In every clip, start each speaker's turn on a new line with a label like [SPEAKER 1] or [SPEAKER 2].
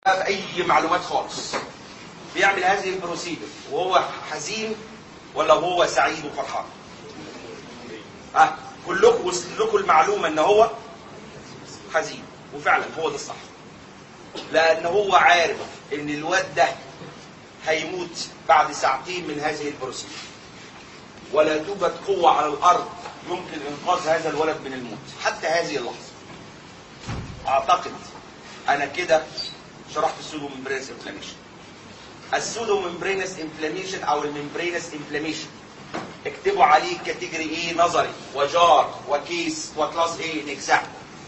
[SPEAKER 1] اي معلومات خالص. بيعمل هذه البروسيدر وهو حزين ولا هو سعيد وفرحان؟ كلكم وصل لكم المعلومه ان هو حزين، وفعلا هو ده الصح، لان هو عارف ان الواد ده هيموت بعد ساعتين من هذه البروسيدر، ولا توجد قوه على الارض يمكن انقاذ هذا الولد من الموت حتى هذه اللحظه. اعتقد انا كده شرحت السودو ممبرينس انفلاميشن. السودو ممبرينس انفلاميشن او الممبرينس انفلاميشن اكتبوا عليه كاتيجوري ايه نظري وجار وكيس وكلاس ايه الاكزام.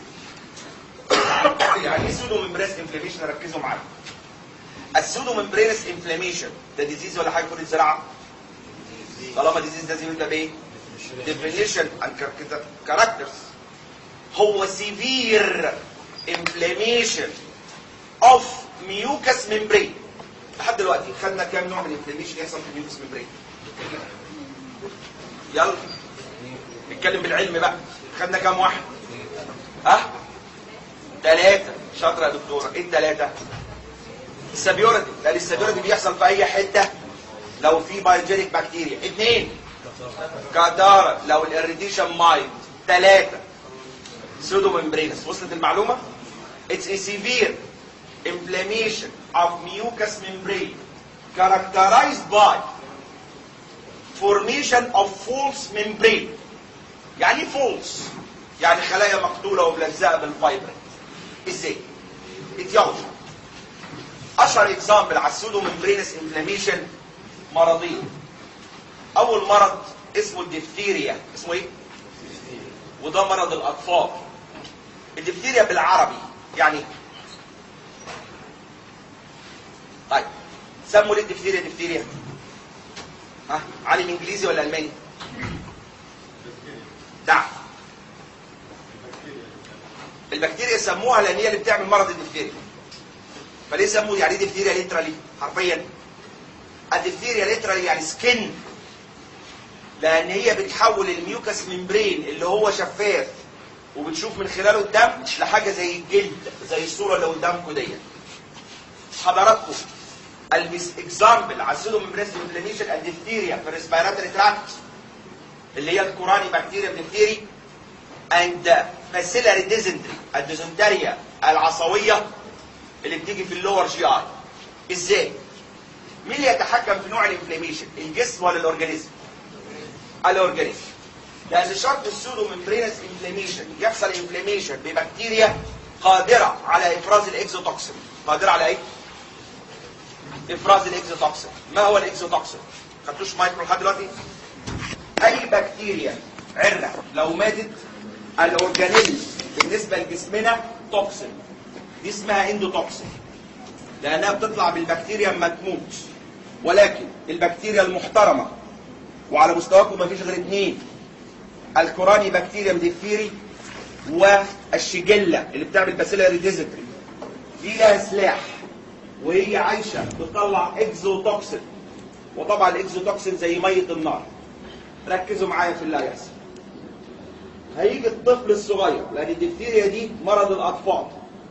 [SPEAKER 1] يعني ايه سودو ممبرينس انفلاميشن؟ ركزوا معايا. السودو ممبرينس انفلاميشن ده ديزيز ولا حاجه في الزراعه؟ طالما ديزيز لازم يبدا بايه؟ ديفينيشن اند كاركترز. هو سيفير انفلاميشن اوف ميوكس ممبرين. لحد دلوقتي خدنا كام نوع من الانفلاميشن يحصل في الميوكس ممبرين؟ يلا نتكلم بالعلم بقى. خدنا كام واحد؟ 3. شاطره يا دكتوره. ايه ال3؟ السبيورتي، لان السبيورتي بيحصل في اي حته لو في بايوجينيك بكتيريا. 2 كاتارا لو الاريتيشن مايلد. 3 سودو ممبرينس. وصلت المعلومه؟ It's a severe inflammation of mucous membrane characterized by formation of false membrane. يعني false يعني خلايا مقتوله وملزقه بالفايبر. ازاي؟ اتيولوجي. اشهر اكزامبل على السودو ممبرينس انفلاميشن مرضين. اول مرض اسمه الدفتيريا. اسمه ايه؟ وده مرض الاطفال. الدفتيريا بالعربي يعني طيب سموا ليه الدفتيريا دفتيريا؟ عالم انجليزي ولا الماني؟ دعم. البكتيريا سموها لان هي اللي بتعمل مرض الدفتيريا. فليه سموا يعني دفتيريا ليترالي؟ حرفيا الدفتيريا ليترالي يعني سكن، لان هي بتحول الميوكس ممبرين اللي هو شفاف وبتشوف من خلاله الدم لحاجه زي الجلد، زي الصوره اللي قدامكم ديت. حضراتكم الاكزامبل على السودو ممبرينس انفلاميشن الدفتيريا في الريسبيراتوري تراكت اللي هي الكوراني بكتيريا دفتيري اند باسيلاري ديزنتري الديزنتريا العصويه اللي بتيجي في اللور جي اي. ازاي؟ مين اللي يتحكم في نوع الانفلاميشن؟ الجسم ولا الاورجانيزم؟ الاورجانيزم. لان شرط السودو ممبرينس انفلاميشن يحصل انفلاميشن ببكتيريا قادره على افراز الاكزوتوكسين. قادره على ايه؟ افراز الاكزوتوكسين. ما هو الاكزوتوكسين؟ خدتوش مايكرو لحد دلوقتي؟ اي بكتيريا عرة لو ماتت الاورجانيزم بالنسبه لجسمنا توكسين، دي اسمها اندوتوكسين لانها بتطلع بالبكتيريا اما تموت. ولكن البكتيريا المحترمه وعلى مستواكم ما فيش غير 2، الكوراني بكتيريا ديفتيري والشيجيلا اللي بتعمل باسيلاري ديزنتري. دي لها سلاح وهي عايشه بتطلع اكزوتوكسين، وطبعا الاكزوتوكسين زي ميه النار. ركزوا معايا في اللي هيحصل. هيجي الطفل الصغير لان الدفتيريا دي مرض الاطفال.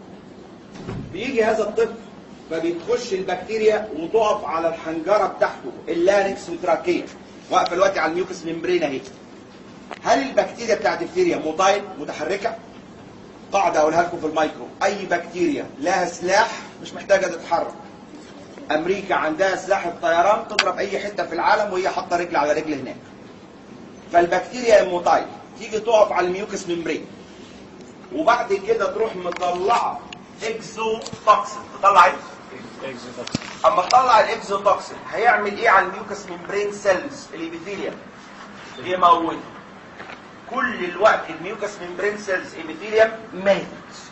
[SPEAKER 1] بيجي هذا الطفل فبتخش البكتيريا وتقف على الحنجره بتاعته اللارنكس وتراكيه، واقفه دلوقتي على الميوكس ممبرين اهي. هل البكتيريا بتاعت الدفتيريا موتايل متحركه؟ قاعده اقولها لكم في المايكرو، اي بكتيريا لها سلاح مش محتاجه تتحرك. امريكا عندها سلاح الطيران تضرب اي حته في العالم وهي حاطه رجل على رجل هناك. فالبكتيريا الموتايل تيجي تقف على الميوكس ممبرين وبعد كده تروح مطلعه اكزوتوكسين. تطلع ايه؟ اكزوتوكسين. اما تطلع الاكزوتوكسين هيعمل ايه على الميوكس ممبرين سيلز الابيثيليوم؟ يموت. كل الوقت الميوكس ممبرين سيلز ابيثيليوم ماتت.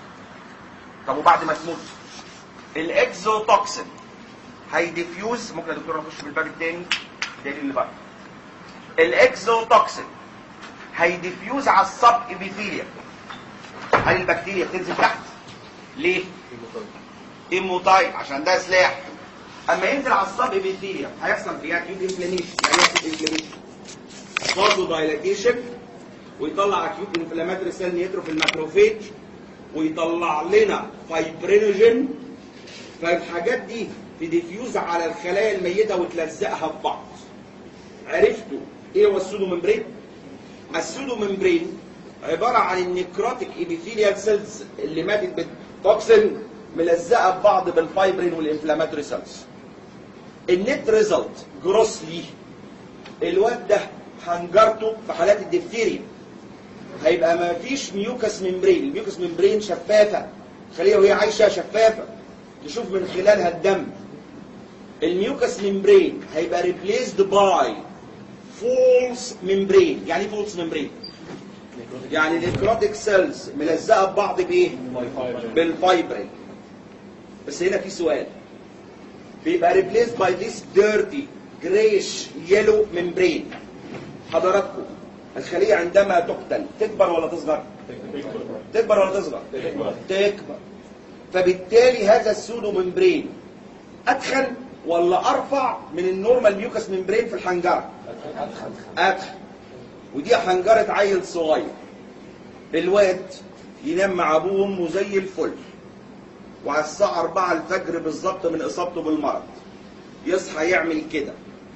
[SPEAKER 1] طب وبعد ما تموت الاكزوتوكسين هيديفيوز. ممكن يا دكتور نخش بالباب الثاني اللي بره. الاكزوتوكسين هيديفيوز على السب ابيثيليوم. هل البكتيريا بتنزل تحت؟ ليه؟ ايموتايل عشان ده سلاح. اما ينزل على السب ابيثيليوم هيحصل فيها اكيوت انفلاميشن. يعني ايه انفلاميشن؟ فازو دايلاتيشن ويطلع اكيوت انفلاماتوري سيل نيترو في الماكروفيج ويطلع لنا فايبرينوجين فالحاجات دي تديفيوز على الخلايا الميته وتلزقها في بعض. عرفتوا ايه هو السودو ممبرين؟ السودو ممبرين عباره عن النيكروتيك ابيثيليال سيلز اللي ماتت بالتوكسين ملزقه ببعض بالفايبرين والانفلاماتوري سيلز. النت ريزلت جروسلي الواد ده حنجرته في حالات الدفتيريا هيبقى ما فيش ميوكس ممبرين. الميوكس ممبرين شفافه، خليه وهي عايشه شفافه تشوف من خلالها الدم. الميوكس ممبرين هيبقى ريبليسد باي فولس ممبرين. يعني ايه فولس ممبرين؟ يعني النيكروتيك سيلز ملزقه ببعض بايه؟ بالفايبرين. بس هنا في سؤال، بيبقى ريبليسد باي ذيس ديرتي جريش يلو ممبرين. حضراتكم الخليه عندما تقتل تكبر ولا تصغر؟ تكبر ولا تصغر؟ تكبر. فبالتالي هذا السودو ممبرين ادخن ولا ارفع من النورمال ميوكس ممبرين في الحنجره؟ ادخن. ودي حنجره عيل صغير. الواد ينام مع ابوه وامه زي الفل، وعلى الساعه 4 الفجر بالظبط من اصابته بالمرض يصحى يعمل كده.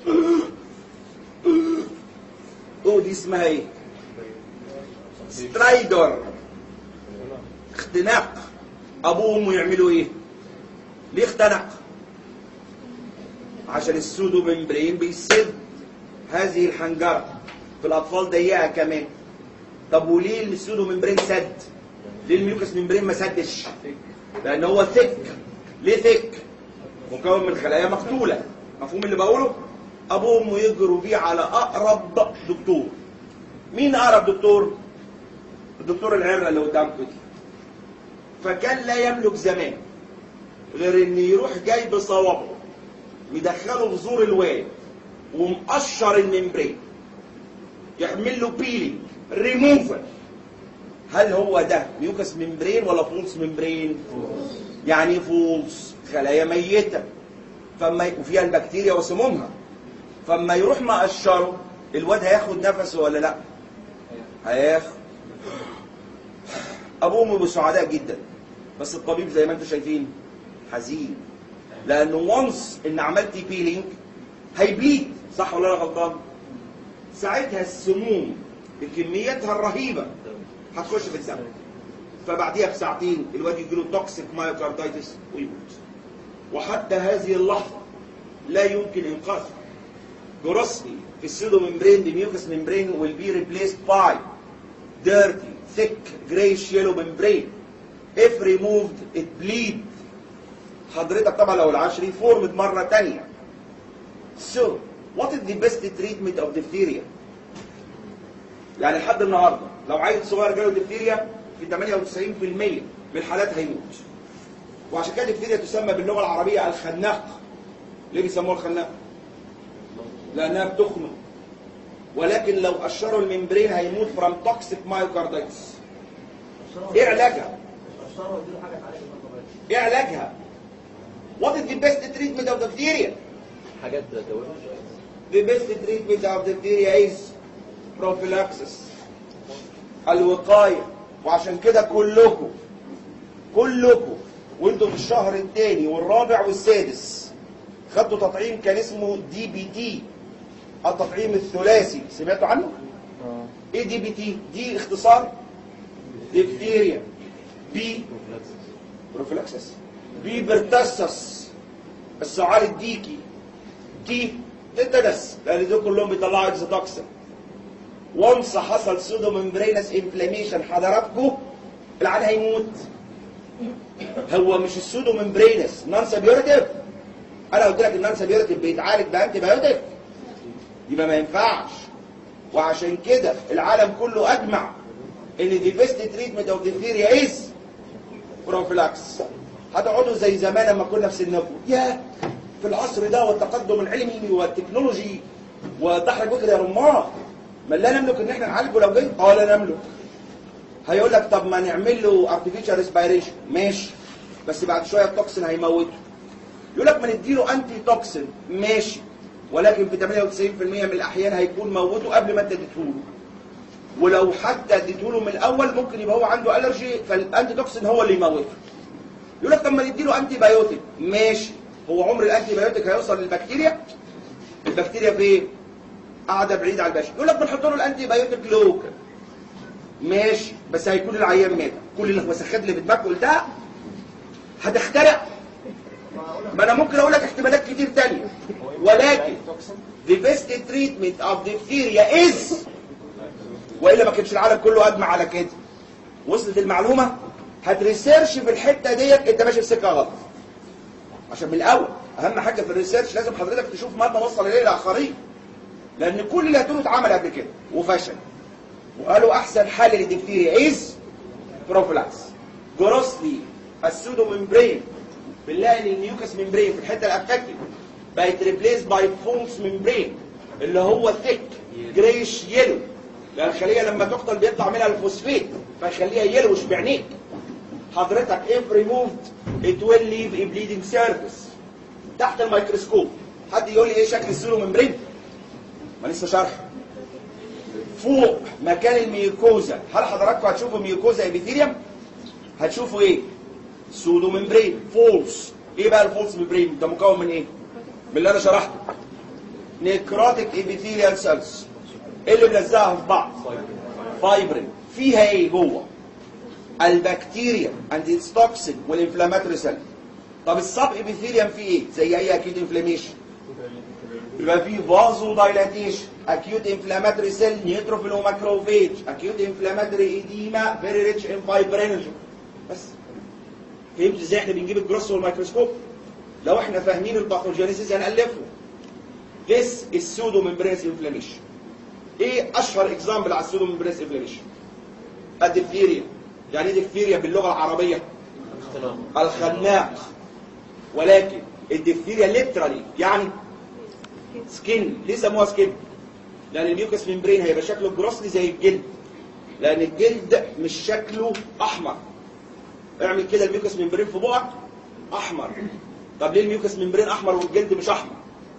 [SPEAKER 1] دي اسمها ايه؟ سترايدر، اختناق. ابوه وامه يعملوا ايه؟ ليه اختنق؟ عشان السودو ممبرين بيسد هذه الحنجره. في الاطفال ضيقه كمان. طب وليه السودو ممبرين سد؟ ليه الميوكس ممبرين ما سدش؟ لان هو ثيك. ليه ثيك؟ مكون من خلايا مقتوله. مفهوم اللي بقوله؟ ابوه وامه يجروا بيه على اقرب دكتور. مين اقرب دكتور؟ الدكتور العره اللي قدامكم دي. فكان لا يملك زمان غير ان يروح جايب صوابعه مدخله في زور الواد ومقشر الممبرين، يعمل له بيلينج ريموفل. هل هو ده ميوكس ممبرين ولا فولس ممبرين؟ يعني فولس، خلايا ميته وفيها البكتيريا وسمومها. فاما يروح مقشره الواد هياخد نفسه ولا لا؟ هياخد. ابوه وامه سعداء جدا، بس الطبيب زي ما انتم شايفين حزين، لانه وانس ان عملتي بيلينج هيبليد. صح ولا انا غلطان؟ ساعتها السموم بكمياتها الرهيبه هتخش في الدم، فبعديها بساعتين الواد يجيله توكسيك مايوكاردايتس ويموت. وحتى هذه اللحظه لا يمكن انقاذه. جروسلي في السودو ممبرين the mucous membrane will be replaced by dirty thick grayish yellow membrane. if removed it bleed. حضرتك طبعا لو العشري فورمت مره ثانيه. So what is the best treatment of diphtheria؟ يعني لحد النهارده لو عيل صغير جاله ديفتيريا في 98% من الحالات هيموت. وعشان كده الديفتيريا تسمى باللغه العربيه الخناق. ليه بيسموها الخناق؟ لانها بتخنق. ولكن لو قشروا الممبرين هيموت فروم توكسيك مايوكاردايتس. ايه علاجها؟ ايه علاجها؟ What is the best treatment of diphtheria؟
[SPEAKER 2] حاجات دواء.
[SPEAKER 1] The best treatment of diphtheria is prophylaxis. الوقاية. وعشان كده كلكم وانتم في الشهر الثاني والرابع والسادس خدتوا تطعيم كان اسمه DBT، التطعيم الثلاثي. سمعتوا عنه؟ ايه DBT؟ دي اختصار ديفتيريا، بي بروفيلاكسس، بي برتسس، السعال الديكي، تي تتنس، لان دول كلهم بيطلعوا اكزوتوكسين. وانس حصل سودو ممبرينس انفلاميشن حضراتكم العيان هيموت. هو مش السودو ممبرينس نون سابيورتيف؟ انا قلت لك النون سابيورتيف بيتعالج بانتي بايوتيك، يبقى ما ينفعش. وعشان كده العالم كله اجمع ان دي بيست تريتمنت اوف ديفتيريا از بروفيلاكس. هتقعدوا زي زمان لما كنا في سنكم، يا في العصر ده والتقدم العلمي والتكنولوجي وضحك بكر يا رماه، ما لا نملك ان احنا نعالجه لو جاي؟ لا نملك. هيقول لك طب ما نعمل له ارتفيشال ريسبيريشن، ماشي، بس بعد شويه التوكسين هيموته. يقول لك ما نديله انتي توكسين، ماشي، ولكن في 98% من الاحيان هيكون موته قبل ما انت اديتهوله. ولو حتى اديتهوله من الاول ممكن يبقى هو عنده الرجي، فالانتي توكسين هو اللي يموته. يقول لك طب ما نديله انتي بايوتيك. ماشي، هو عمر الانتي بايوتيك هيوصل للبكتيريا؟ البكتيريا فين؟ قاعده بعيد عن البشر. يقول لك بنحط له الانتي بايوتيك لوكال. ماشي، بس هيكون العيان مات. كل الوسخات اللي في دماغك قلتها هتخترع. ما انا ممكن اقول لك احتمالات كتير تانية، ولكن the best treatment of diphtheria is، والا ما كانش العالم كله اجمع على كده. وصلت المعلومه؟ هتريسيرش في الحته ديت انت ماشي في سكه غلط. عشان من الاول اهم حاجه في الريسيرش لازم حضرتك تشوف مدى وصل اليه الاخرين، لان كل اللي هتقوله اتعمل قبل كده وفشل، وقالوا احسن حل للديفتيريا از بروفلاكس. جروسلي السودو ممبرين بنلاقي ان الميوكس ممبرين في الحته الافكتيف بقت ريبليس باي فولس ممبرين اللي هو ثيك جريش يلو، لان الخليه لما تقتل بيطلع منها الفوسفيت فيخليها يلوش بعينيك. حضرتك if removed it will leave a bleeding surface. تحت الميكروسكوب حد يقول لي ايه شكل السودو ممبرين؟ ما لسه شرح. فوق مكان الميوكوزا، هل حضراتكم هتشوفوا ميوكوزا ابيثيليوم؟ هتشوفوا ايه؟ سودو ممبرين فولس. ايه بقى الفولس ممبرين؟ ده مكون من ايه؟ من اللي انا شرحته. نيكروتيك ابيثيليال سيلز. ايه اللي ملزقها في بعض؟ فايبرين. فيها ايه جوه؟ البكتيريا اند اتس توكسين والانفلاماتوري سيل. طب السب ابيثيليوم فيه ايه؟ زي اي اكيد انفلاميشن يبقى فيه فازو دايلاتيشن، اكيوت انفلاماتوري سيل، نيوتروفيل وماكروفيج، اكيوت انفلاماتوري ايديما، فيري ريتش ان فايبرينوجين. بس فهمت ازاي احنا بنجيب الجروس والميكروسكوب؟ لو احنا فاهمين الباثوجينيسيس هنألفه. This is pseudomembranous inflammation. ايه اشهر اكزامبل على السودوممبرينس انفلاميشن؟ الديفتيريا. يعني ايه ديفتيريا باللغه العربيه؟ الخناق. ولكن الديفتيريا ليترالي يعني سكين. ليه سموها سكين؟ لان الميوكس ممبرين هيبقى شكله جروسلي زي الجلد، لان الجلد مش شكله احمر. اعمل كده الميوكس ممبرين في بقك احمر. طب ليه الميوكس ممبرين احمر والجلد مش احمر؟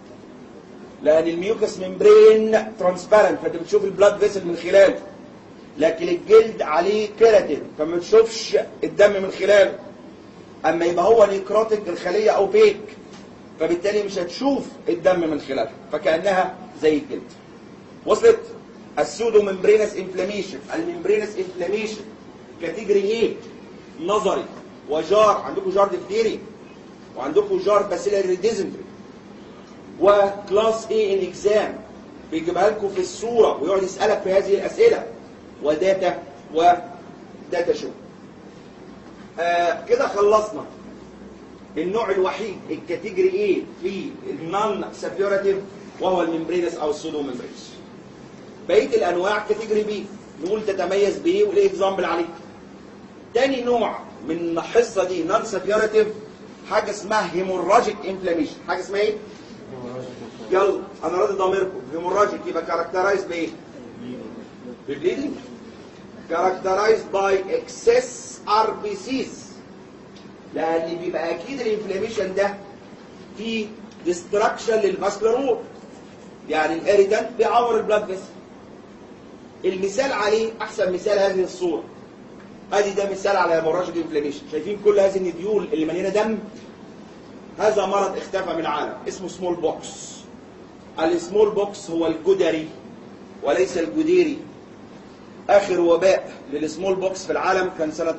[SPEAKER 1] لان الميوكس ممبرين ترانسبيرنت فانت بتشوف البلاد فيسل من خلاله، لكن الجلد عليه كيراتين فما بتشوفش الدم من خلاله. اما يبقى هو نيكروتيك الخليه اوبيك فبالتالي مش هتشوف الدم من خلالها، فكانها زي الجلد. وصلت؟ السودو ممبرينس انفلاميشن. الممبرينس انفلاميشن كاتيجوري ايه؟ نظري وجار. عندكم جار ديفتيري وعندكم جار باسيلاري ديزنتري. وكلاس ايه ان اكزام بيجيبها لكم في الصوره ويقعد يسالك في هذه الاسئله وداتا شو. كده خلصنا النوع الوحيد الكاتيجوري ايه في النون سابيوراتيف وهو الممبرينس او السودو ممبرينس. بقيه الانواع كاتيجوري بي نقول تتميز بايه وايه اكزامبل عليه. تاني نوع من الحصه دي نون سابيوراتيف حاجه اسمها هيموراجيك انفلاميشن. حاجه اسمها ايه؟ يلا انا راضي ضميركم. هيموراجيك يبقى كاركترايز بايه؟ بالبليدنج. كاركترايز باي اكسس ار بي سيز، لان بيبقى اكيد الانفلاميشن ده فيه ديستراكشن للفاسكولار وول، يعني الاريتانت بيعور البلاد فيسل. المثال عليه احسن مثال هذه الصوره. ادي ده مثال على هيموراجيك انفلاميشن. شايفين كل هذه النديول اللي مليانه دم؟ هذا مرض اختفى من العالم اسمه سمول بوكس. السمول بوكس هو الجدري وليس الجديري. اخر وباء للسمول بوكس في العالم كان سنه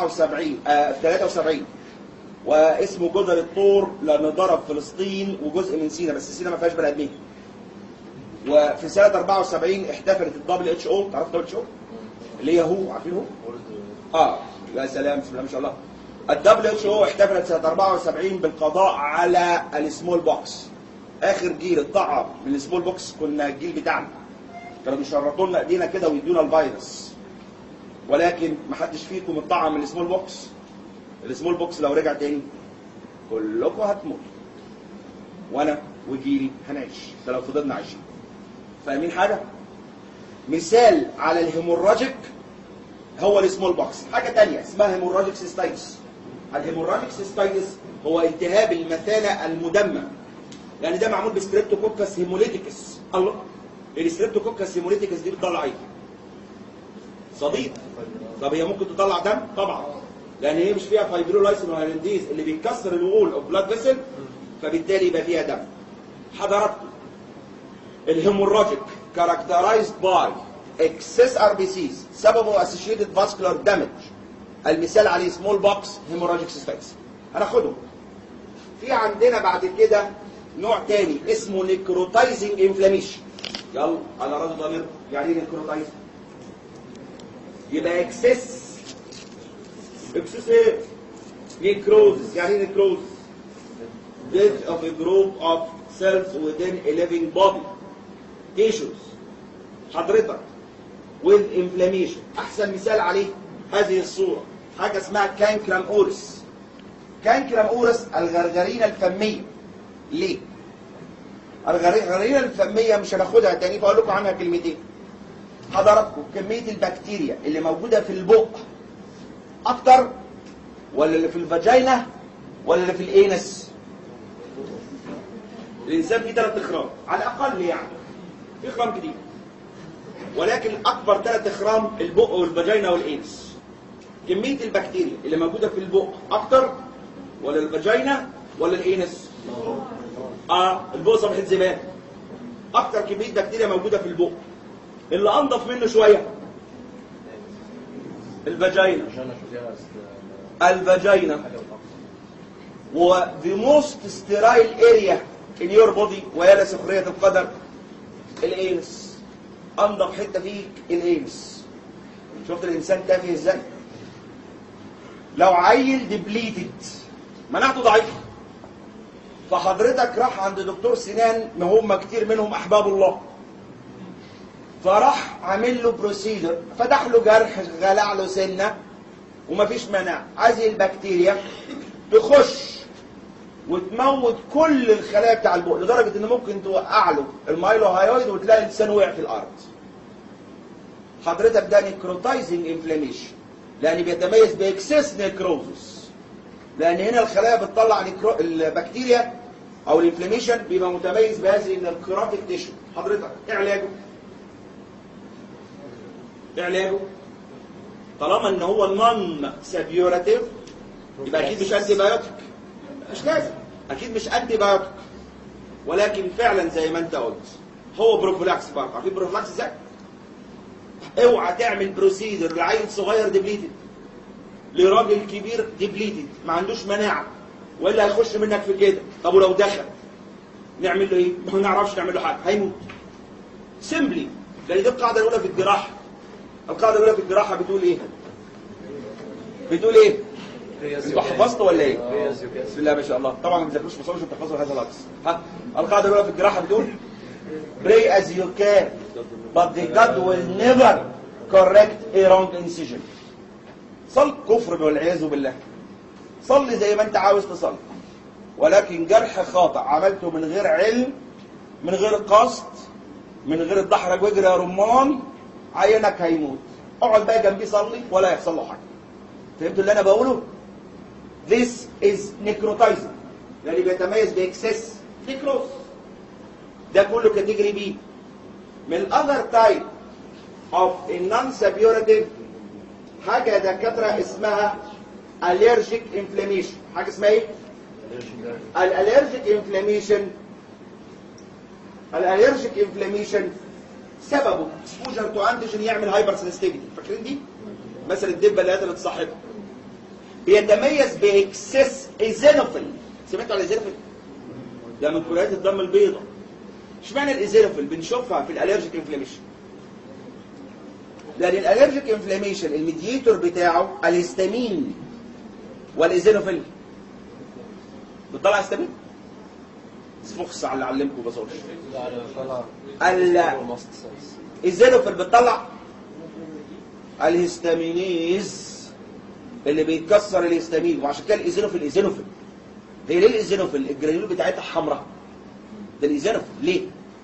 [SPEAKER 1] 73 واسمه جدري الطور، لانه ضرب فلسطين وجزء من سيناء، بس سيناء ما فيهاش بني ادمين. وفي سنه 74 احتفلت WHO. تعرف WHO اللي هي هو؟ عارفين هو؟ يا سلام بسم الله ما شاء الله. WHO احتفلت سنه 74 بالقضاء على السمول بوكس. اخر جيل اتطعم من السمول بوكس كنا الجيل بتاعنا، كانوا بيشرطوا لنا ايدينا كده ويدونا الفيروس، ولكن ما حدش فيكم اتطعم من السمول بوكس. السمول بوكس لو رجع تاني كلكم هتموتوا، وانا وجيلي هنعيش ده لو فضلنا عايشين. فاهمين حاجه؟ مثال على الهيموراجيك هو السمول بوكس. حاجه ثانيه اسمها هيموراجيك سيستايتس. الهيموراجيك سيستايتس هو التهاب المثانه المدمر، يعني ده معمول بستريبتوكوكس هيموليتيكس. الله، الستريبتوكوكس هيموليتيكس دي بتطلع ايه؟ صديد. طب هي ممكن تطلع دم؟ طبعا. لان هي مش فيها فايبرولايسين وهيرنديز اللي بيكسر الوول اوف بلاد فيسل، فبالتالي يبقى فيها دم. حضراتكم الهيموراجيك كاركترايزد باي اكسس ار بي سيز سببه اسوشيتد فاسكولار دامج، المثال عليه سمول بوكس هيموراجيك سيستايتس. هناخدهم. في عندنا بعد كده نوع تاني اسمه نيكروتايزنج انفلاميشن. يلا على راس ضمير، يعني ايه نيكروتايزنج؟ يبقى اكسس ايه؟ نيكروزس. يعني ايه نيكروزس؟ death of a group of cells within a living body tissues حضرتك with inflammation. احسن مثال عليه هذه الصورة، حاجة اسمها كانكرام اورس. كانكرام اورس الغرغرينة الفمية. ليه؟ الغرغرينة الفمية مش هناخدها تاني، فاقول لكم عنها كلمتين. حضراتكم كمية البكتيريا اللي موجودة في البق اكتر ولا اللي في الفاجينا ولا اللي في الانس؟ الانسان فيه 3 اخرام على الاقل، يعني في اخرام كتير، ولكن اكبر 3 اخرام البق والفاجينا والانس. كميه البكتيريا اللي موجوده في البق اكتر ولا الفاجينا ولا الانس؟ البق صباح الزمان. اكتر كميه بكتيريا موجوده في البق. اللي انضف منه شويه الفاجينا. و the most sterile area in your body، ويا لسخرية القدر، الانس. انضف حته فيك الانس. شفت الانسان تافه ازاي؟ لو عيل ديبليتد مناعته ضعيفه، فحضرتك راح عند دكتور سنان، ما هم كتير منهم احباب الله، فراح عامل له بروسيدر، فتح له جرح، غلع له سنه ومفيش مناعه، هذه البكتيريا تخش وتموت كل الخلايا بتاع البق، لدرجه ان ممكن توقع له المايلو هايويد وتلاقي لسانه وقع في الارض. حضرتك ده نيكروتايزنج انفلاميشن، لان بيتميز باكسس نيكروزس، لان هنا الخلايا بتطلع البكتيريا او الانفلاميشن، بيبقى متميز بهذه النيكروتيك تيشو. حضرتك ايه علاجه؟ ايه علاجه؟ طالما ان هو نون سابيوراتيف يبقى اكيد مش انتي بايوتيك، مش لازم، اكيد مش انتي بايوتيك، ولكن فعلا زي ما انت قلت هو بروفلاكس. برضه عارفين بروفلاكس ازاي؟ اوعى تعمل بروسيدر لعيل صغير ديبليتد، لراجل كبير ديبليتد ما عندوش مناعه، والا هيخش منك في كده. طب ولو دخل نعمل له ايه؟ ما نعرفش نعمل له حاجه، هيموت سيمبلي. لان دي القاعده الاولى في الجراحه. القاعده الاولى في الجراحه بتقول ايه؟ بتقول ايه؟ انتوا حفظتوا ولا ايه؟ بسم الله ما شاء الله. طبعا ما بتذاكروش مصابش وبتحفظوا هذا العكس. القاعده الاولى في الجراحه بتقول pray as you can but the God will never correct a wrong incision. صل كفر والعياذ بالله. صلي زي ما انت عاوز تصلي، ولكن جرح خاطئ عملته من غير علم، من غير قصد، من غير الدحرج واجري يا رمان، عينك هيموت. اقعد بقى جنبيه صلي ولا يحصل له حاجه. فهمتوا اللي انا بقوله؟ This is necrotizing، يعني بيتميز باكسس نيكروز. ده كله كاتيجوري بي. من الاذر تايب اوف النون سابيوراتيف حاجه يا دكاتره اسمها الرجيك انفلاميشن. حاجه اسمها ايه؟ الالرجيك انفلاميشن سببه اكسبوجر تو انتيجين يعمل هايبر سنسيتيفيتي. فاكرين دي؟ مثلا الدبه اللي قتلت صاحبها. بيتميز باكسس ايزينوفيل. سمعتوا على الايزينوفيل؟ ده من كريات الدم البيضاء. اشمعنى الايزينوفيل بنشوفها في الالرجيك انفلاميشن؟ لان الالرجيك انفلاميشن الميديتور بتاعه الهستامين، والايزينوفيل بتطلع هستامين؟ فخص على اللي علمكم بصوش. الايزينوفيل بتطلع الهستامينيز اللي بيتكسر الهستامين، وعشان كده الايزينوفيل ايزينوفيل. هي ليه الايزينوفيل؟ الجرانيول بتاعتها حمراء. ده الايزينوفيل ليه؟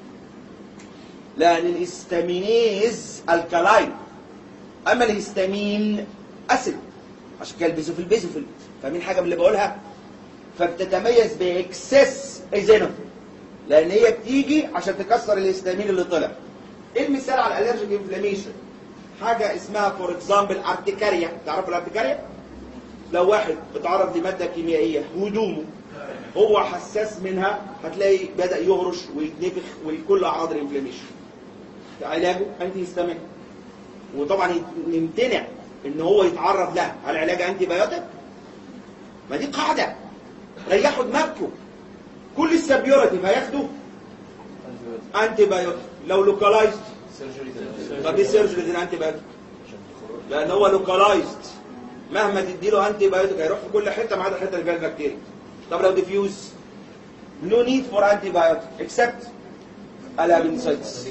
[SPEAKER 1] لان الهستامينيز الكالاين، اما الهستامين اسيد، عشان كده البيزوفيل. فاهمين حاجه من اللي بقولها؟ فبتتميز باكسس ايزينوفيل، لان هي بتيجي عشان تكسر الهستامين اللي طلع. ايه المثال على الالرجيك انفلاميشن؟ حاجه اسمها فور اكزامبل ارتكاريا. تعرفوا الارتكاريا؟
[SPEAKER 2] لو واحد اتعرض لماده كيميائيه هدومه هو حساس منها، هتلاقي بدا يهرش ويتنفخ وكل اعراض الانفلاميشن. علاجه انتي هيستامين، وطبعا نمتنع ان هو يتعرض لها. هل علاج انتي بايوتيك؟ ما دي قاعده، ريحوا دماغكم. كل السبيورتيف هياخدوا انتي بايوتيك. لو لوكالايزد طب ايه سيرجري انتي بايوتيك؟ لان هو لوكالايزد، مهما تديله انتي بايوتيك هيروح في كل حته ما عدا الحته اللي فيها البكتيريا. طب لو ديفيوز no need for antibiotic except appendicitis.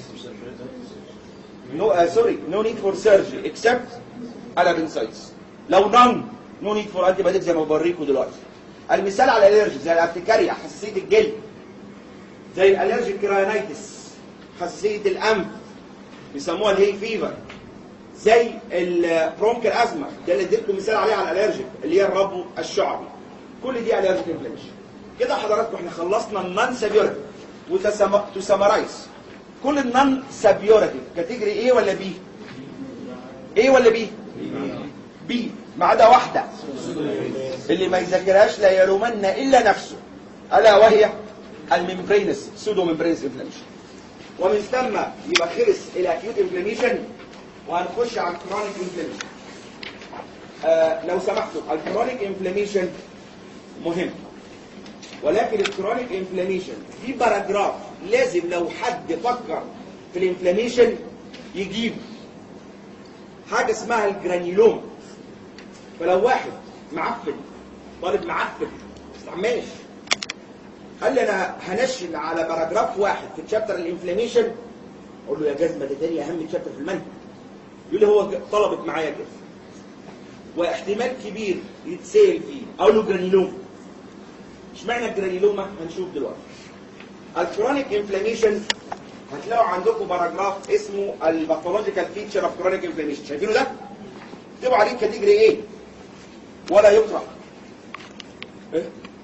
[SPEAKER 2] No need for surgery except appendicitis. لو no need for antibiotic زي ما بوريكم دلوقتي. المثال على الالرجي زي الارتكاريا حساسيه الجلد، زي الالرجيك كراينيتس حساسيه الانف بيسموها الهي فيفر، زي البرونكال ازمه ده اللي اديتكم مثال عليها على الالرجيك اللي هي الربو الشعبي. كل دي الرجيك انفلاميشن. كده حضراتكم احنا خلصنا النون سابيورتيف. وتو سمرايز كل النون سابيورتيف كاتيجوري ايه ولا بي؟ ايه ولا بي؟ بي ما عدا واحده اللي ما يذاكرهاش لا يلومن الا نفسه، الا وهي الممبرينس سودو ممبرينس انفلاميشن. ومن ثم يبقى خلص الاكيوت انفلاميشن وهنخش على الكرونيك انفلاميشن. لو سمحتوا الكرونيك انفلاميشن مهم، ولكن الكرونيك انفلاميشن في باراجراف لازم لو حد فكر في الانفلاميشن يجيب حاجه اسمها الجرانيلوم. فلو واحد معفن، طالب معفن ما استعملش، قال لي انا هنشن على باراجراف واحد في تشابتر الانفلاميشن، اقول له يا جزمه ده تاني اهم تشابتر في المنهج. يقول لي هو طلبت معايا كده واحتمال كبير يتسال فيه، اقول له جرانيلوم. اشمعنى الجرانيلوما؟ هنشوف دلوقتي. الكرونيك انفلاميشن هتلاقوا عندكم باراجراف اسمه الباثولوجيكال فيتشر اوف كرونيك انفلاميشن، شايفينه ده؟ اكتبوا عليه كاتيجوري ايه؟ ولا يقرا. ايه؟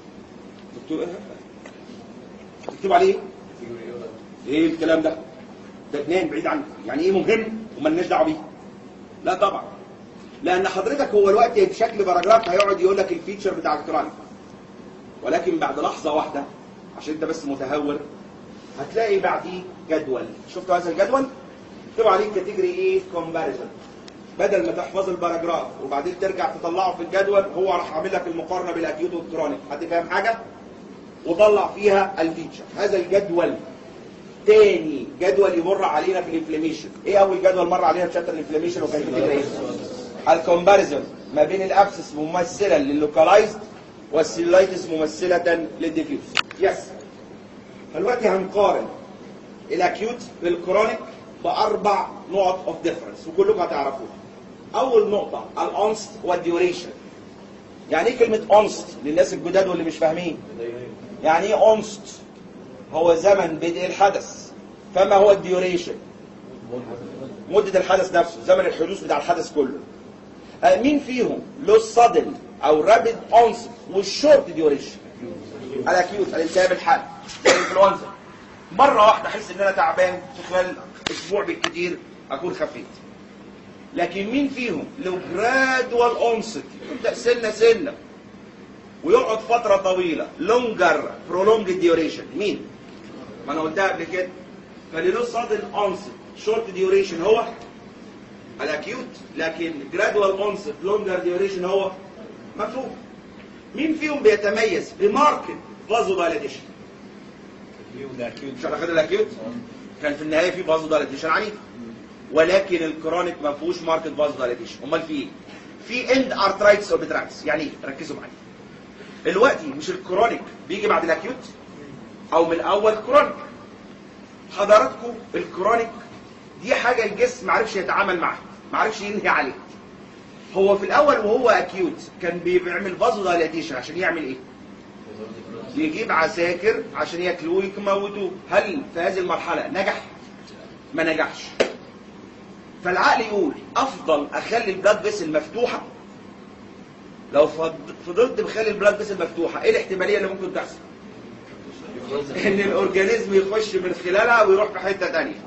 [SPEAKER 2] اكتبوا عليه ايه الكلام ده؟ ده اتنين بعيد عنه، يعني ايه مهم ومالناش دعوه بيه؟ لا طبعا. لان حضرتك هو الوقت بشكل باراجراف هيقعد يقول لك الفيتشر بتاع الكرونيك، ولكن بعد لحظه واحده عشان انت بس متهور هتلاقي بعديه جدول. شفتوا هذا الجدول؟ اكتبوا عليه كاتيجوري ايه؟ كومباريزون. بدل ما تحفظ الباراجراف وبعدين ترجع تطلعه في الجدول، هو راح عامل لك المقارنه بالاكيوت والكرونيك. حد فاهم حاجه؟ وطلع فيها الفيتشر. هذا الجدول تاني جدول يمر علينا في الانفلاميشن. ايه اول جدول مر علينا في شابتر الانفلاميشن وكان كاتيجوري ايه؟ الكومباريزون ما بين الابسس ممثلا لللوكالايزد والسيلولايتس ممثله للديفيوز. يس. فالوقت هنقارن الاكيوت بالكرونيك باربع نقط اوف ديفرنس وكلكم هتعرفوها. اول نقطه الانست والديوريشن. يعني ايه كلمه انست للناس الجداد واللي مش فاهمين؟ يعني ايه انست؟ هو زمن بدء الحدث. فما هو الديوريشن؟ مده الحدث نفسه، زمن الحدوث بتاع الحدث كله. مين فيهم له الصدل او رابيد انست والشورت ديوريشن؟ الاكيوت الالتهاب الحاد زي الانفلونزا، مره واحده احس ان انا تعبان في خلال اسبوع بالكثير اكون خفيت. لكن مين فيهم له جرادوال انست يبدا سنه سنه ويقعد فتره طويله لونجر برولونج ديوريشن؟ مين؟ ما انا قلتها قبل كده. فاللي له صدل انست شورت ديوريشن هو الاكيوت، لكن جرادوال انست لونجر ديوريشن هو مفهوم. مين فيهم بيتميز بماركت فازو دايلاتيشن؟ مش هناخد الاكيوت؟ كان في النهايه في فازو دايلاتيشن عنيف، ولكن الكرونيك ما فيهوش ماركت فازو دايلاتيشن. امال في ايه؟ في اند ارترايتس او بتراكتس. يعني ايه؟ ركزوا معايا. دلوقتي مش الكرونيك بيجي بعد الاكيوت او من اول كرونيك؟ حضراتكم الكرونيك دي حاجه الجسم ما عرفش يتعامل معاها، ما عرفش ينهي عليها. هو في الاول وهو اكيوت كان بيعمل فازو دايلاتيشن عشان يعمل ايه؟ يجيب عساكر عشان ياكلوه ويموتوه. هل في هذه المرحله نجح؟ ما نجحش. فالعقل يقول افضل اخلي البلاد فيسل مفتوحه. لو فضلت بخلي البلاد فيسل مفتوحه ايه الاحتماليه اللي ممكن تحصل؟ ان الاورجانيزم يخش من خلالها ويروح في حته ثانيه.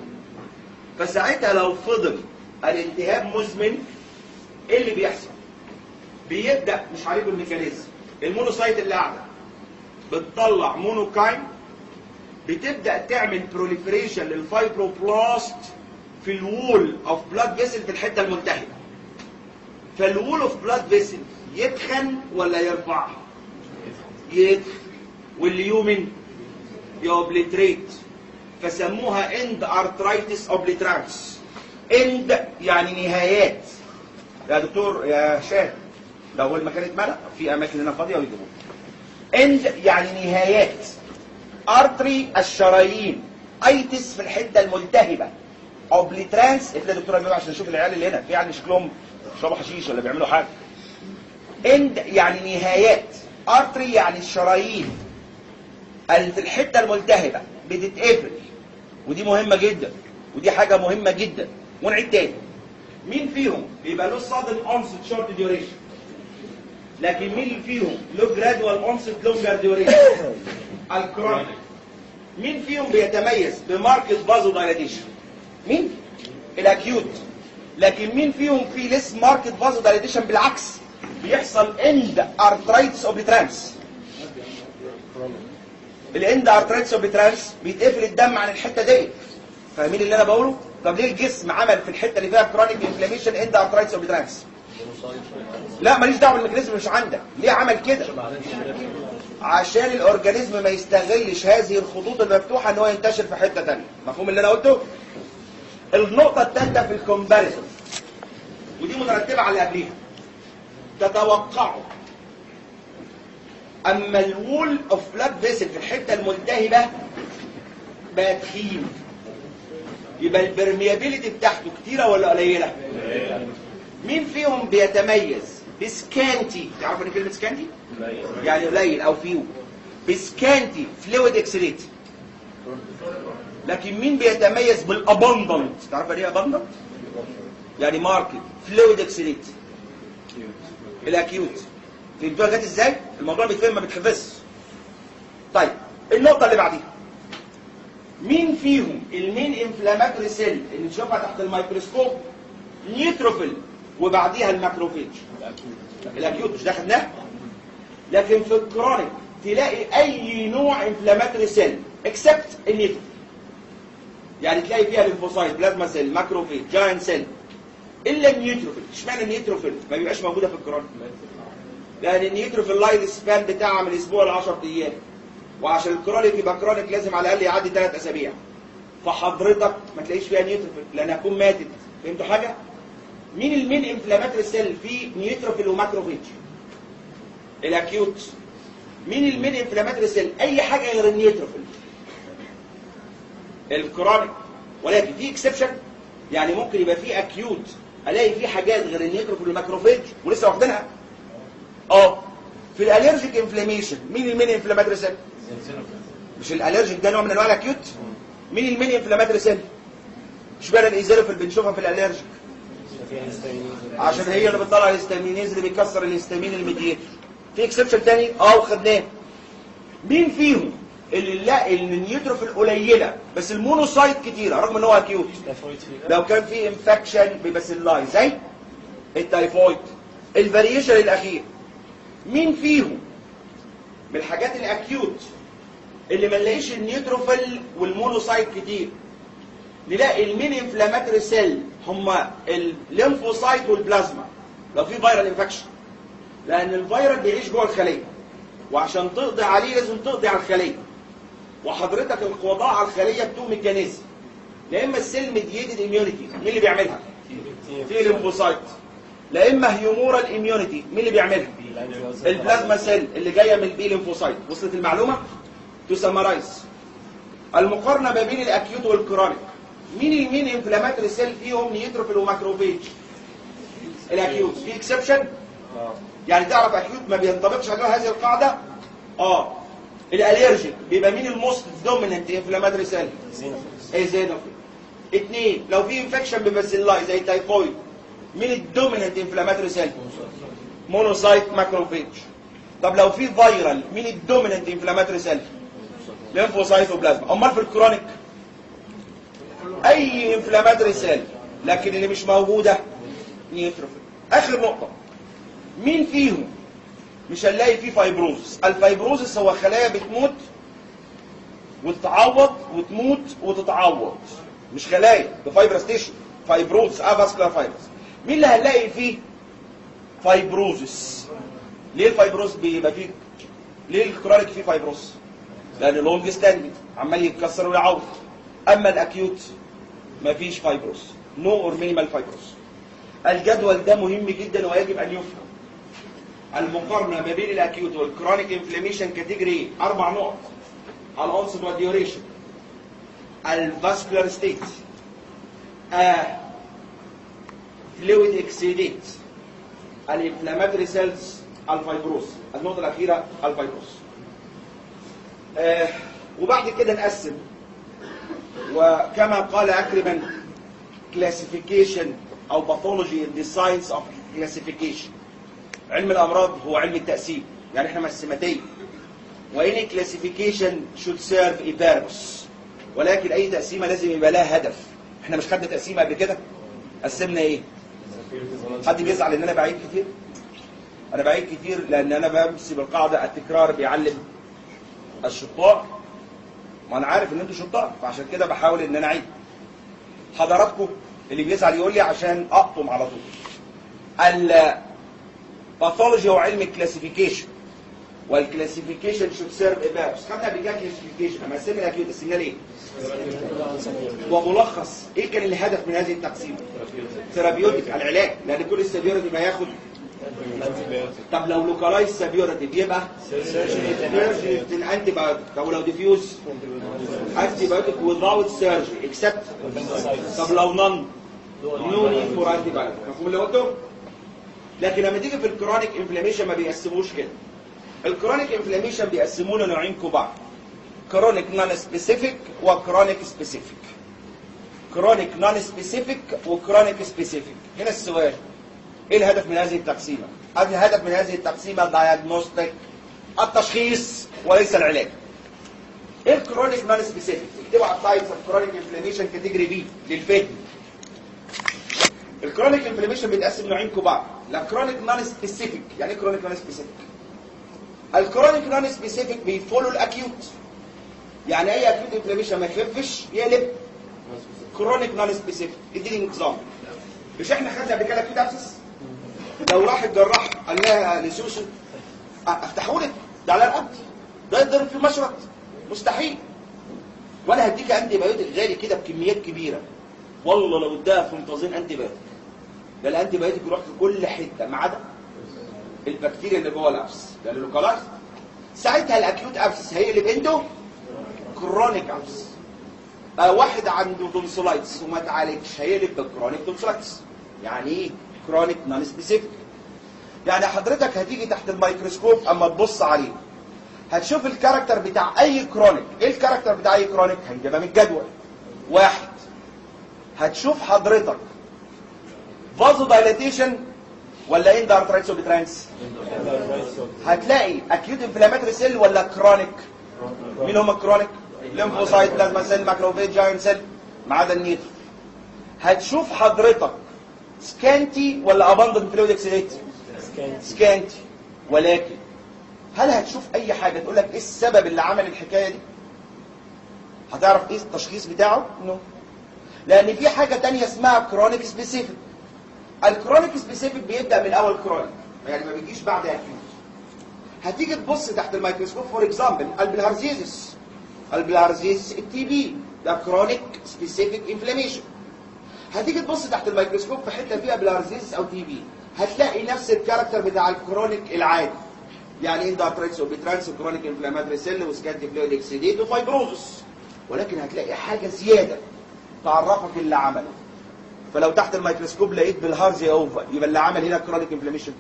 [SPEAKER 2] فساعتها لو فضل الالتهاب مزمن ايه اللي بيحصل؟ بيبدا مش عارف الميكانيزم. المونوسايت اللي قاعده بتطلع مونوكاين، بتبدا تعمل بروليفريشن للفايبروبلاست في الوول اوف بلاد فيسل في الحته الملتهبه. فالوول اوف بلاد فيسل يتخن ولا يرفع؟ يتخن. والليومن يوبليتريت، فسموها اند ارترايتس اوبليترانس. اند يعني نهايات. يا دكتور يا شاهد، لو المكان اتملى في اماكن هنا فاضيه ويجيبوها. اند يعني نهايات. ارتري الشرايين. ايتس في الحته الملتهبه. اوبليترانس افرض يا دكتور امام عشان نشوف العيال اللي هنا، في عيال شكلهم بيشربوا حشيش ولا بيعملوا حاجه. اند يعني نهايات. ارتري يعني الشرايين اللي في الحته الملتهبه بتتقفل، ودي مهمه جدا، ودي حاجه مهمه جدا. ونعيد تاني، مين فيهم بيبقى له sudden onset short duration، لكن مين فيهم له gradual onset longer duration؟ الكرونيك. مين فيهم بيتميز بماركت فازو دايلاتيشن؟ مين؟ الاكيوت. لكن مين فيهم في ليس ماركت فازو دايلاتيشن؟ بالعكس بيحصل اند ارترايتس اوبليترانس. الاند ارترايتس اوبليترانس بيتقفل الدم عن الحته دي. فاهمين اللي انا بقوله؟ طب ليه الجسم عمل في الحته اللي فيها كرونيك انفلاميشن اند ارترايتس اوبليترانس؟ لا ماليش دعوه بالميكانيزم، مش عندك. ليه عمل كده؟ عشان الاورجانيزم ما يستغلش هذه الخطوط المفتوحه ان هو ينتشر في حته ثانيه. مفهوم اللي انا قلته؟ النقطه الثالثه في الكومباريزون، ودي مترتبه على اللي قبليها. تتوقعوا اما الوول اوف بلاد فيسل في الحته الملتهبه بقى تخين، يبقى البرميابيليتي بتاعته كتيره ولا قليله؟ مين فيهم بيتميز بسكانتي؟ تعرفوا ان كلمه سكانتي يعني قليل او فيو. بسكانتي فلويد اكسليت. لكن مين بيتميز بالابندنت؟ تعرفوا ايه ابندنت؟ يعني ماركت فلويد اكسليت. الاكيوت. فهمتوها جت ازاي؟ الموضوع بيتفهم ما بيتحفظش. طيب النقطه اللي بعديها، مين فيهم المين انفلاماتوري سيل اللي نشوفها تحت الميكروسكوب؟ نيوتروفيل وبعديها الماكروفيج. الاكيوت مش ده خدناه؟ لكن في الكرونيك تلاقي اي نوع انفلاماتوري سيل اكسبت النيوتروفيل. يعني تلاقي فيها ليمفوسايت، بلازما سيل، ماكروفيج، جاينت سيل، الا النيوتروفيل. اشمعنى النيوتروفيل ما بيبقاش موجوده في الكرونيك؟ لان النيوتروفيل لايف سبان بتاعها من اسبوع ل 10 ايام، وعشان الكرونيك يبقى كرونيك لازم على الاقل يعدي 3 اسابيع. فحضرتك ما تلاقيش فيها نيوتروفيل لانها هتكون ماتت. فهمتوا حاجه؟ مين المين انفلاماتوري سيل في نيوتروفيل وماكروفيج؟ الاكيوت. مين المين انفلاماتوري سيل؟ اي حاجه غير النيوتروفيل. الكرونيك. ولكن في اكسبشن، يعني ممكن يبقى في اكيوت الاقي في حاجات غير النيوتروفيل والماكروفيج ولسه واخدينها. في الالرجيك انفلاميشن مين المين انفلاماتوري سيل؟ مش الالرجيك ده نوع من انواع الاكيوت؟ مين المين انفلاماتوري سيل؟ اشمعنى الايزيروفيل بنشوفها في الالرجيك؟ عشان هي اللي بتطلع الهستامينيز اللي بيكسر الهستامين الميديتور. في اكسبشن تاني وخدناه. مين فيهم اللي نلاقي ان النيوتروفيل قليله بس المونوسايت كتيره رغم ان هو اكيوت؟ لو كان في انفكشن بباسيلاي زي التايفويد. الفاريشن الاخير، مين فيهم من الحاجات الاكيوت اللي ما نلاقيش النيوتروفيل والمونوسايت كتير؟ نلاقي المين انفلاماتوري سيل هما الليمفوسايت والبلازما لو في فيرال انفكشن، لان الفيرال بيعيش جوه الخليه وعشان تقضي عليه لازم تقضي على الخليه. وحضرتك القضاء على الخليه بتو ميكانيزم، لا اما السيل ميدييتد اميونيتي مين اللي بيعملها؟ في الليمفوسايت. لا اما هيومورال اميونيتي مين اللي بيعملها؟ البلازما سيل اللي جايه من البي ليمفوسايت. وصلت المعلومه؟ تو سمرايز المقارنه ما بين الاكيوت والكرونيك، مين المين انفلاماتوري سيل فيهم نيوتروفيل وماكروفيج؟ الاكيوت. في اكسبشن؟ يعني تعرف اكيوت ما بينطبقش عليه هذه القاعده؟ الالرجيك بيبقى مين الموست دوميننت انفلاماتوري سيل؟ ايزينوفيل. 2 لو في انفكشن بباسيلاي زي تايفويد مين الدوميننت انفلاماتوري سيل؟ مونوسايت ماكروفيج. طب لو في فيرال مين الدوميننت انفلاماتوري سيل؟ ليمفوسايت وبلازما. امال في الكرونيك اي انفلاماتوري سيل، لكن اللي مش موجوده نيوتروفيل. اخر نقطه، مين فيهم مش هنلاقي فيه فايبروزس؟ الفايبروزس هو خلايا بتموت وتتعوض وتموت وتتعوض، مش خلايا، ده فايبرس تيشو. فايبروزس افاسكولار فايبرس. مين اللي هنلاقي فيه فايبروزس؟ ليه الفايبروز بيبقى فيه؟ ليه الكرونيك فيه فايبروز؟ لان لونج ستاندنج عمال يتكسر ويعوض. اما الاكيوت مفيش فايبروز، نو اور مينيمال فايبروز. الجدول ده مهم جدا ويجب ان يفهم. المقارنه ما بين الاكيوت والكرونيك انفلاميشن كاتيجوري 4 نقط: الانسد والديوريشن، الفاسكولار ستيت، فلويد اكسيديت، الانفلاماتوري سيلز، الفايبروز. النقطه الاخيره الفايبروز. وبعد كده نقسم، وكما قال أكرمان classification أو pathology in the science of classification. علم الأمراض هو علم التقسيم، يعني احنا مقسمتين. وإن classification should serve a purpose، ولكن أي تقسيمة لازم يبقى لها هدف. احنا مش خدنا تقسيمة قبل كده؟ قسمنا إيه؟ حد بيزعل إن أنا بعيد كتير؟ أنا بعيد كتير لأن أنا بمشي بالقاعدة التكرار بيعلم الشطار، ما انا عارف ان انتوا شطار، فعشان كده بحاول ان انا اعيد. حضراتكم اللي بيزعل يقول لي عشان اقطم على طول. الباثولوجي هو علم الكلاسيفيكيشن، والكلاسيفيكيشن شود سيرف ا بيربس. خدنا قبل كده كلاسيفيكيشن، اما قسمنا الاكيوت قسمناه ليه؟ وملخص ايه كان الهدف من هذه التقسيمه؟ ثيرابيوتيك، العلاج، لان كل سيفيورتي ما ياخد. طب لو لوكالايز سيفيورتي بيبقى سيرجري انتي بايوتيك. طب لو ديفيوز انتي بايوتيك without surgery except. طب لو نون نو نيد فور انتي بايوتيك. مفهوم اللي قلته؟ لكن لما تيجي في الكرونيك انفلاميشن ما بيقسموش كده. الكرونيك انفلاميشن بيقسموا له نوعين كبار: كرونيك نون سبيسيفيك وكرونيك سبيسيفيك. كرونيك نون سبيسيفيك وكرونيك سبيسيفيك. هنا السؤال: ايه الهدف من هذه التقسيمه؟ الهدف من هذه التقسيمه دايجنوستيك، التشخيص وليس العلاج. ايه الكرونيك نون سبيسيفيك؟ اكتبوا على التايبس اوف كرونيك انفلاميشن كاتيجوري بي للفهم. الكرونيك انفلاميشن بيتقسم نوعين كبار: لا كرونيك نون سبيسيفيك. يعني ايه كرونيك نون سبيسيفيك؟ الكرونيك نون سبيسيفيك بيفولو الاكيوت، يعني اي اكيوت انفلاميشن ما يخفش يقلب كرونيك نون سبيسيفيك. اديني اكزامبل. مش احنا خدنا قبل كده اكيوت ابسس؟ لو راح الجراح قال لها لسوسن افتحوا لك ده على رقبتي، ده يضرب في مشرط، مستحيل. وانا هديك انتي بايوتيك غالي كده بكميات كبيره، والله لو اداها فلومتازين انتي بايوتيك، ده الانتي بايوتيك يروح في كل حته ما عدا البكتيريا اللي جوه الابسس، ده اللوكالايز. ساعتها الاكيوت ابسس هيقلب عنده كرونيك ابسس. واحد عنده تونسولايتس وما اتعالجش هيقلب بالكرونيك تونسولايتس. يعني ايه كرونيك نون سبيسيفيك؟ يعني حضرتك هتيجي تحت الميكروسكوب اما تبص عليه هتشوف الكاركتر بتاع اي كرونيك. ايه الكاركتر بتاع اي كرونيك؟ هنجيبها من الجدول. واحد، هتشوف حضرتك فازو دايلاتيشن ولا اند ارترايتس وبترانس؟ هتلاقي اكيوت انفلاماتوري سيل ولا كرونيك؟ مين هم الكرونيك؟ ليمفوسايت، بلازما سيل، ماكروفيج، جاينت سيل، ما عدا النيتر. هتشوف حضرتك سكانتي ولا اباندنت فلويد اكسيديت؟ سكانتي. ولكن هل هتشوف اي حاجه تقول لك ايه السبب اللي عمل الحكايه دي؟ هتعرف ايه التشخيص بتاعه؟ نو. لان في حاجه تانية اسمها كرونيك سبيسيفيك. الكرونيك سبيسيفيك بيبدا من اول كرونيك، يعني ما بيجيش بعد اكيوت. هتيجي تبص تحت الميكروسكوب فور اكزامبل البلهارزيزس. البلهارزيزس التي بي ده كرونيك سبيسيفيك انفلاميشن. هتيجي تبص تحت الميكروسكوب في حته فيها بلهارزيزس او تي بي هتلاقي نفس الكاركتر بتاع الكرونيك العادي، يعني اندارترايتس وبيترانس وكرونيك انفلاماتوري سيل وسكانتي فلويد اكسيديت وفايبروزس. ولكن هتلاقي حاجه زياده تعرفك اللي عمله. فلو تحت الميكروسكوب لقيت بالهارزي اوفر يبقى اللي عمل هنا كرونيك انفلاميشن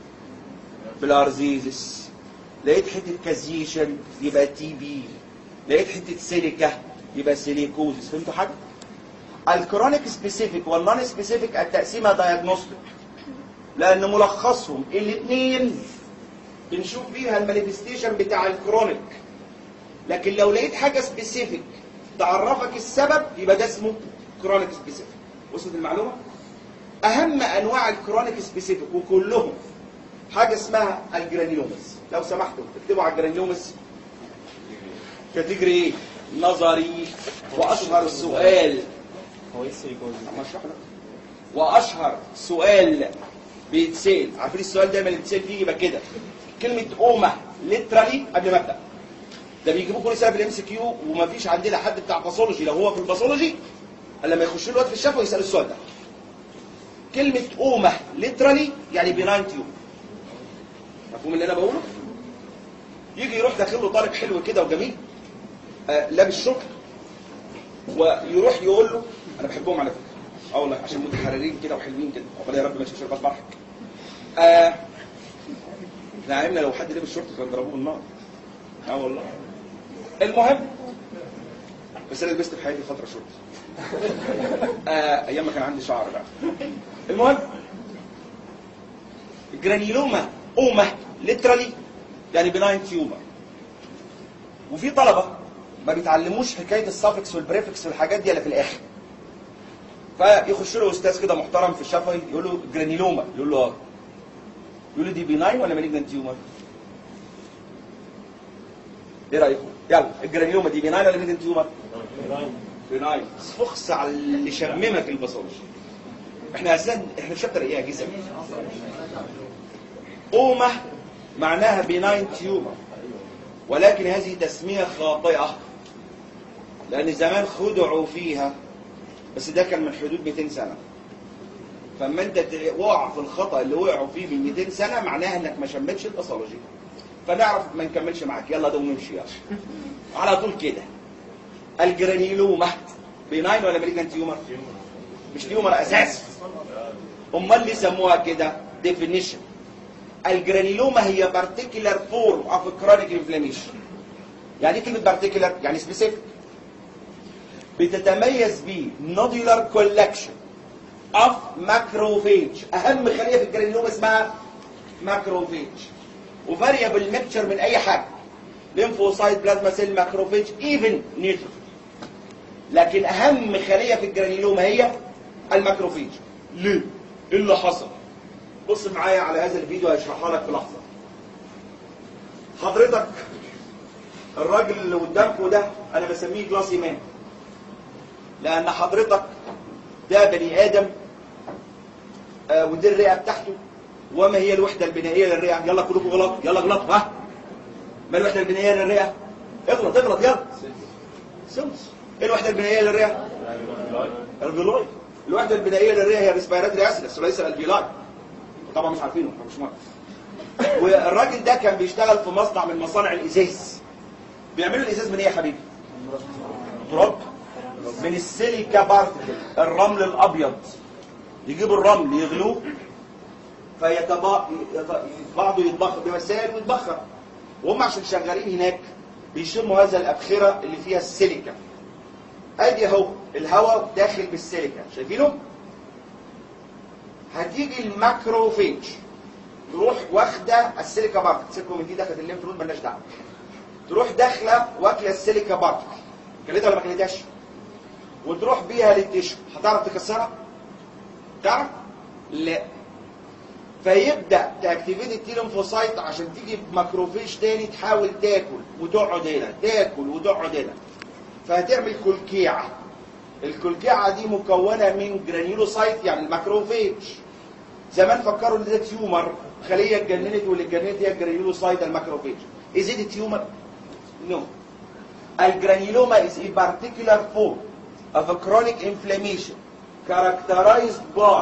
[SPEAKER 2] بالهارزيزس. لقيت حته كازيشن يبقى تي بي. لقيت حته سيليكا يبقى سيليكوزس. فهمتوا حاجه؟ الكرونيك سبيسيفيك والنون سبيسيفيك التقسيمه دايجنوستيك، لان ملخصهم الاثنين بنشوف فيها المانيفستيشن بتاع الكرونيك. لكن لو لقيت حاجه سبيسيفيك تعرفك السبب يبقى ده اسمه كرونيك سبيسيفيك. وصلت المعلومه؟ اهم انواع الكرونيك سبيسيفيك وكلهم حاجه اسمها الجرانيلومس. لو سمحتوا اكتبوا على الجرانيلومس كاتيجوري ايه؟ نظري. واشهر سؤال
[SPEAKER 3] هو ايه السيليكون؟
[SPEAKER 2] واشهر سؤال بيتسال، عارفين السؤال دايما اللي بيتسال فيه يبقى كده كلمه اوما ليترالي قبل ما ابدا. ده بيجيبوه كل سنه في الام سي كيو، ومفيش عندنا حد بتاع باثولوجي لو هو في الباثولوجي الا لما يخش له الواد في الشفا ويسال السؤال ده. كلمه اوما ليترالي يعني بيناين تيوب. مفهوم اللي انا بقوله؟ يجي يروح داخل له طالب حلو كده وجميل لابس شغل، ويروح يقول له انا بحبهم على فكره والله عشان متحررين كده وحلوين كده، عقبال يا رب ما تشوفش الباص بضحك. احنا عرفنا لو حد لابس شورت كان ضربوه بالنار. والله. المهم بس انا لبست في حياتي فتره شورت. ايام ما كان عندي شعر بقى. المهم الجرانيلوما اوما ليترالي يعني بناين تيومر. وفي طلبه ما بيتعلموش حكايه السافكس والبريفكس والحاجات دي الا في الاخر. فيخش له استاذ كده محترم في الشفوي يقول له جرانيلوما، يقول له اه. يقول له دي بناين ولا مالجنت تيومر؟ ايه رايكم؟ يلا الجرانيلوما دي بناين ولا مالجنت تيومر؟ بناين. فخس على اللي شممك الباثولوجي. احنا اساسا احنا في شابتر ايه يا جسم؟ اوما معناها بناين تيومر، ولكن هذه تسميه خاطئه لان زمان خدعوا فيها، بس ده كان من حدود 200 سنه. فاما انت وقع في الخطا اللي وقعوا فيه من 200 سنه معناها انك ما شمتش الباثولوجي. فنعرف ما نكملش معاك، يلا دوم نمشي يلا على طول كده. الجرانيلوما بناين ولا مالجنت تيومر؟ مش تيومر اساس. امال ليه سموها كده؟ ديفينيشن. الجرانيلوما هي بارتيكولار فورم اوف كرونيك انفلاميشن. يعني ايه كلمه بارتيكولار؟ يعني سبيسيفيك. بتتميز ب نودولار كولكشن اوف ماكروفيج. اهم خليه في الجرانيلوما اسمها ماكروفيج، وفاريبل ميكتشر من اي حاجه، ليمفوسايت، بلازما سيل، ماكروفيج، ايفن نيوتروفيل. لكن اهم خليه في الجرانيلوما هي الماكروفيج. ليه؟ ايه اللي حصل؟ بص معايا على هذا الفيديو هشرحها لك في لحظه. حضرتك الراجل اللي قدامكم ده انا بسميه جلاسي مان، لان حضرتك ده بني ادم ودي الرئه بتاعته. وما هي الوحده البنائيه للرئه؟ يلا كلكم غلط، يلا غلط. ها، ما الوحده البنائيه للرئه؟ اغلط اغلط يلا. سيلز. ايه الوحده البنائيه للرئه؟ الفيلاي. الوحده البنائيه للرئه هي الريسبيراتوري اسيدس وليس الفيلاي. طبعا مش عارفينه، مش مهم. والراجل ده كان بيشتغل في مصنع من مصانع الازاز. بيعملوا الازاز من ايه يا حبيبي؟ تراب. من السيليكا بارتكل، الرمل الابيض. يجيبوا الرمل يغلوه بعضه يتبخر بمسائل ويتبخر، وهم عشان شغالين هناك بيشموا هذا الابخره اللي فيها السيليكا. ادي اهو الهواء داخل بالسيليكا، شايفينه؟ هتيجي الماكروفيج تروح واخده السيليكا بارتكل، سيبكم من دي دخلت الليمف نود مالناش دعوه. تروح داخله واكله السيليكا بارتكل، كلتها ولا ما كلتهاش؟ وتروح بيها للتيشو. هتعرف تكسرها؟ تعرف؟ لا. فيبدا تاكتيفيت التي ليمفوسايت عشان تيجي بماكروفيج تاني تحاول تاكل وتقعد هنا، تاكل وتقعد هنا، فهتعمل كلكيعه. الكلكيعه دي مكونه من جرانيولوسايت يعني الماكروفيج. زمان فكروا ان ده تيومر، خليه اتجننت، واللي اتجننت هي الجرانيولوسايت الماكروفيج. Is it a tumor? No. الجرانيلوما is a particular form of a chronic inflammation characterized by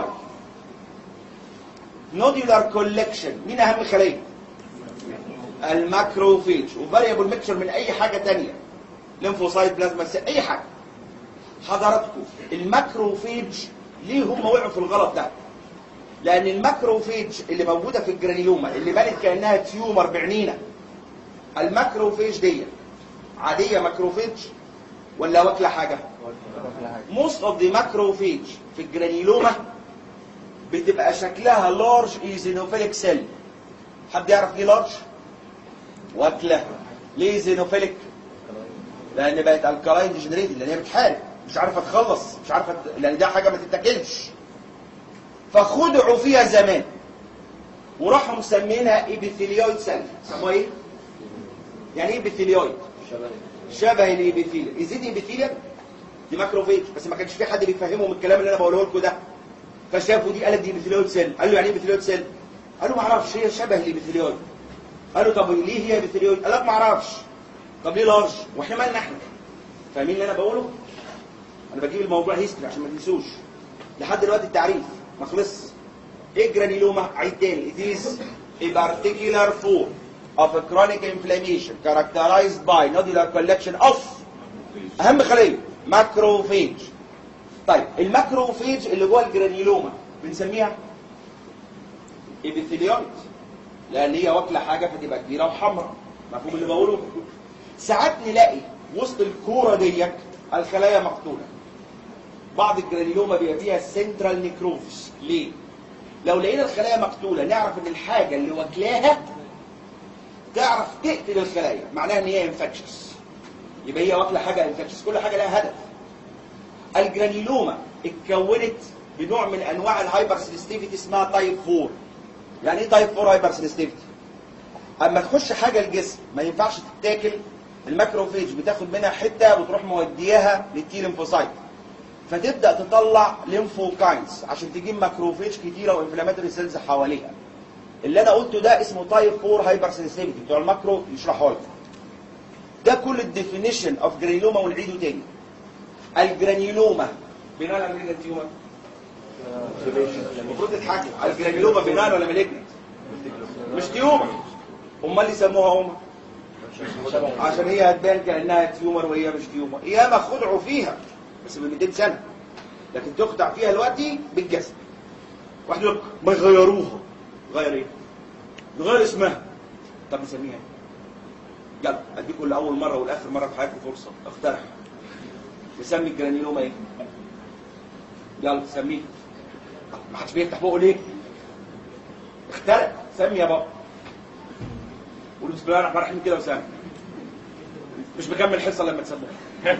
[SPEAKER 2] nodular collection. مين اهم خليه؟ الماكروفيج. وفاريبل ميكشر من اي حاجه ثانيه، ليمفوسايت، بلازما سيل، اي حاجه. حضراتكم الماكروفيج ليه هم وقعوا في الغلط ده؟ لان الماكروفيج اللي موجوده في الجرانيلوما اللي بانت كانها تيومر بعينينا، الماكروفيج دي عاديه ماكروفيج ولا واكله حاجه؟ most of the macrophage في الجرانيلوما بتبقى شكلها لارج ايزينوفيليك سيل. حد يعرف ايه لارج؟ واكله. ليه ايزينوفيليك؟ لان بقت الكالاين ديجنريتد، لان هي بتحارب، مش عارفه تخلص، مش عارفه، لان ده حاجه ما تتاكلش. فخدعوا فيها زمان وراحوا مسمينها ايبيثيليويد سيل. سموها ايه؟ يعني ايه ايبيثيليويد؟ شبه الايبيثيليوم. يزيد ايبيثيليوم دي ماكروفيج، بس ما كانش في حد بيفهمهم الكلام اللي انا بقوله لكم ده. فشافوا دي قالت دي ايبيثيليويد سيل. قال له يعني ايه ايبيثيليويد سيل؟ قال له ما اعرفش، هي شبه الايبيثيليويد. قال له طب ليه هي ايبيثيليويد؟ قال لك ما اعرفش. طب ليه لارج؟ واحنا مالنا احنا؟ فاهمين اللي انا بقوله؟ انا بجيب الموضوع هيستري عشان ما تنسوش. لحد دلوقتي التعريف ما خلصش. ايه الجرانيلوما؟ عيد تاني. It is a particular form of a chronic inflammation characterized by nodular collection of اهم خليه ماكروفيج. طيب الماكروفيج اللي جوه الجرانيلوما بنسميها ايبيثيليويد لان هي واكله حاجه فتبقى كبيره وحمراء. مفهوم اللي بقوله؟ ساعات نلاقي وسط الكوره ديت الخلايا مقتوله. بعض الجرانيلوما بيبقى فيها سنترال نيكروفيس. ليه؟ لو لقينا الخلايا مقتوله نعرف ان الحاجه اللي واكلاها تعرف تقتل الخلايا، معناها ان هي انفكشس. يبقى هي واكله حاجه انفكشس، كل حاجه لها هدف. الجرانيلوما اتكونت بنوع من انواع الهايبر سنسيتيفيتي اسمها تايب 4. يعني ايه تايب 4 هايبر سنسيتيفيتي؟ اما تخش حاجه الجسم ما ينفعش تتاكل، الماكروفيج بتاخد منها حته وتروح مودياها للتي ليمفوسايت، فتبدا تطلع ليمفوكاينز عشان تجيب ماكروفيج كتيره وانفلاماتوري سيلز حواليها. اللي انا قلته ده اسمه تايب 4 هايبر سنسيتيفيتي، بتوع الماكرو يشرحوا لكم. ده كل الديفينيشن اوف جرانيلوما ونعيده تاني. الجرانيلوما بناء على مالجنت تيومر. المفروض تتحكم الجرانيلوما بناء ولا مالجنت؟ مش تيومر. امال اللي سموها هما عشان هي هتبان كانها تيومر وهي مش تيومر. ياما خدعوا فيها بس من 200 سنه، لكن تخدع فيها دلوقتي بالجسم. واحد يقول لك ما يغيروها. غير ايه؟ نغير اسمها. طب نسميها ايه؟ يلا اديكم لاول مره والاخر مره في حياتكم فرصه اقترح. نسمي الجرانيلوما ايه؟ يلا سميه. ما حدش بيفتح بقه ليه؟ اخترع. سمي يا بابا. قولوا بسم الله الرحمن الرحيم كده وسامي. مش بكمل حصه لما تسموها.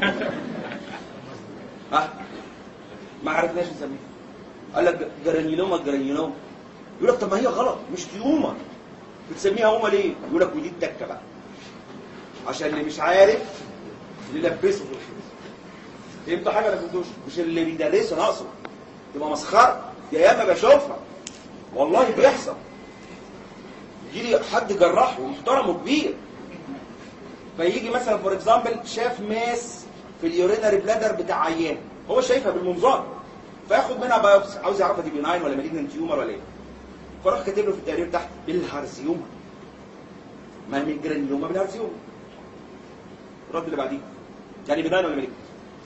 [SPEAKER 2] ها؟ ما عرفناش نسميها. قال لك جرانيلوما جرانيلوما. يقول لك طب ما هي غلط مش تيومر. بتسميها هوما ليه؟ يقول لك ودي التكه بقى. عشان اللي مش عارف نلبسه في الخير. فهمتوا حاجه ولا فهمتوش؟ مش اللي بيدرسه انا اقصد. تبقى مسخره. يا ياما بشوفها. والله بيحصل. يجي لي حد جراح ومحترم وكبير. فيجي مثلا فور اكزامبل شاف ماس في اليورينري بلادر بتاع عيان، هو شايفها بالمنظار. فياخد منها بايوبسي، عاوز يعرفها دي بيناين ولا مالجنت تيومر ولا ايه. فراح كاتب له في التقرير تحت بالهارسيوما. ما من جرانيلوما بالهارسيوما. الرد اللي بعديه يعني بيناين ولا مالجنت؟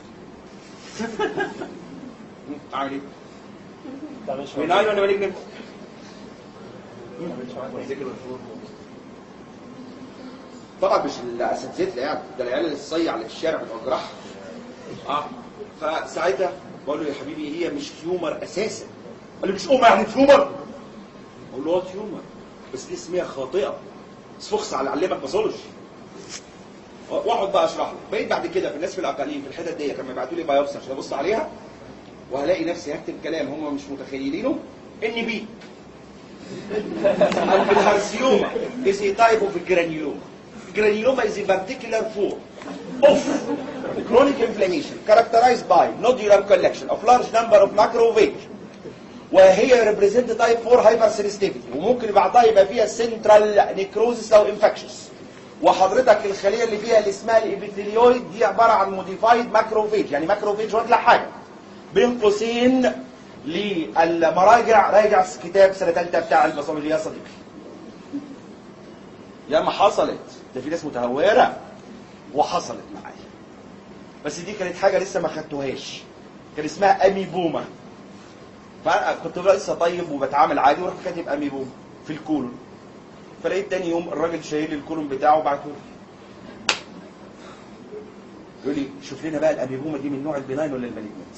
[SPEAKER 2] اعمل ايه؟ بيناين ولا مالجنت؟ طبعا مش الاساتذه يعني، ده العيال الصيع اللي في الشارع بتوع الجراحه. فساعتها بقول له يا حبيبي هي مش تيومر اساسا. قال لي مش يعني تيومر؟ اقول له تيومر بس دي اسمها خاطئه. اسفخس على علمك ما صلش. واقعد بقى اشرح له. بقيت بعد كده في الناس في الاقاليم في الحتت دي كانوا يبعتوا لي بايوبسي عشان ابص عليها، وهلاقي نفسي هكتب كلام هم مش متخيلينه ان بي. الهارسيوما is a type of granuloma. Granuloma is a particular form of chronic inflammation characterized by nodular collection of large number of macrophages. وهي represent type 4 hypersensitivity، وممكن بعضها يبقى فيها central necrosis او infectious. وحضرتك الخليه اللي فيها اللي اسمها الابيثيليويد دي عباره عن modified macrophage، يعني macrophage واكله حاجه. بين قوسين للمراجع راجع كتاب سنه ثالثه بتاع الباثولوجي يا صديقي. يا ما حصلت، ده في ناس متهوره وحصلت معايا. بس دي كانت حاجه لسه ما خدتوهاش. كان اسمها اميبوما. فانا كنت لسه طيب وبتعامل عادي ورحت كاتب اميبوما في الكولون. فلقيت تاني يوم الراجل شايل لي الكولون بتاعه وبعته لي. يقول لي شوف لنا بقى الاميبوما دي من نوع البناين ولا المالجنت؟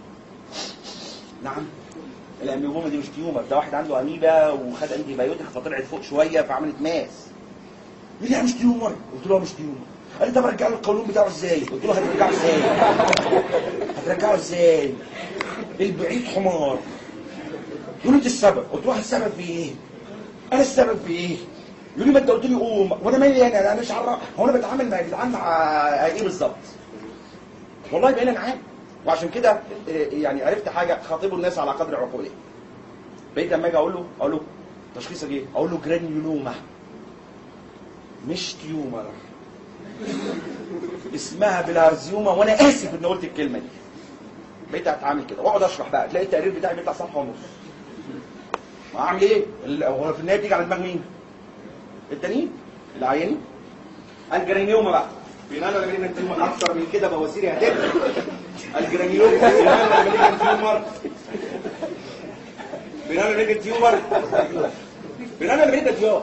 [SPEAKER 2] نعم. الاميبوما دي مش تيومر، ده واحد عنده اميبا وخد انتي بايوتيك فطلعت فوق شويه فعملت ماس. يقول لي مش تيومر، قلت له مش تيومر. قال لي طب ارجع له القولون بتاعه ازاي؟ قلت له هترجعه ازاي؟ هترجعه ازاي؟ البعيد حمار. يقول لي السبب، قلت له السبب في ايه؟ انا السبب في ايه؟ يقول لي ما انت قلت لي قوم، وانا مالي انا مش عارف، هو انا بتعامل مع جدعان مع ايه بالظبط؟ والله بقينا نعاني. وعشان كده يعني عرفت حاجه، خاطبوا الناس على قدر عقولهم. بقيت لما اجي اقول له تشخيصك ايه؟ اقول له جرانيولوما مش تيومر، اسمها بلارزيوما، وانا اسف اني قلت الكلمه دي. بقيت اتعامل كده واقعد اشرح بقى، تلاقي التقرير بتاعي بيطلع صفحه ونص. ما اعمل ايه؟ هو في النهايه بتيجي على دماغ مين؟ التانيين العيانين. الجرانيوما بقى بينال ولا مالجنت تيومر؟ اكتر من كده بواسيري هتبقى. الجرانيوما بينال ولا مالجنت تيومر؟ بينال ولا مالجنت تيومر؟ بينال ولا مالجنت تيومر؟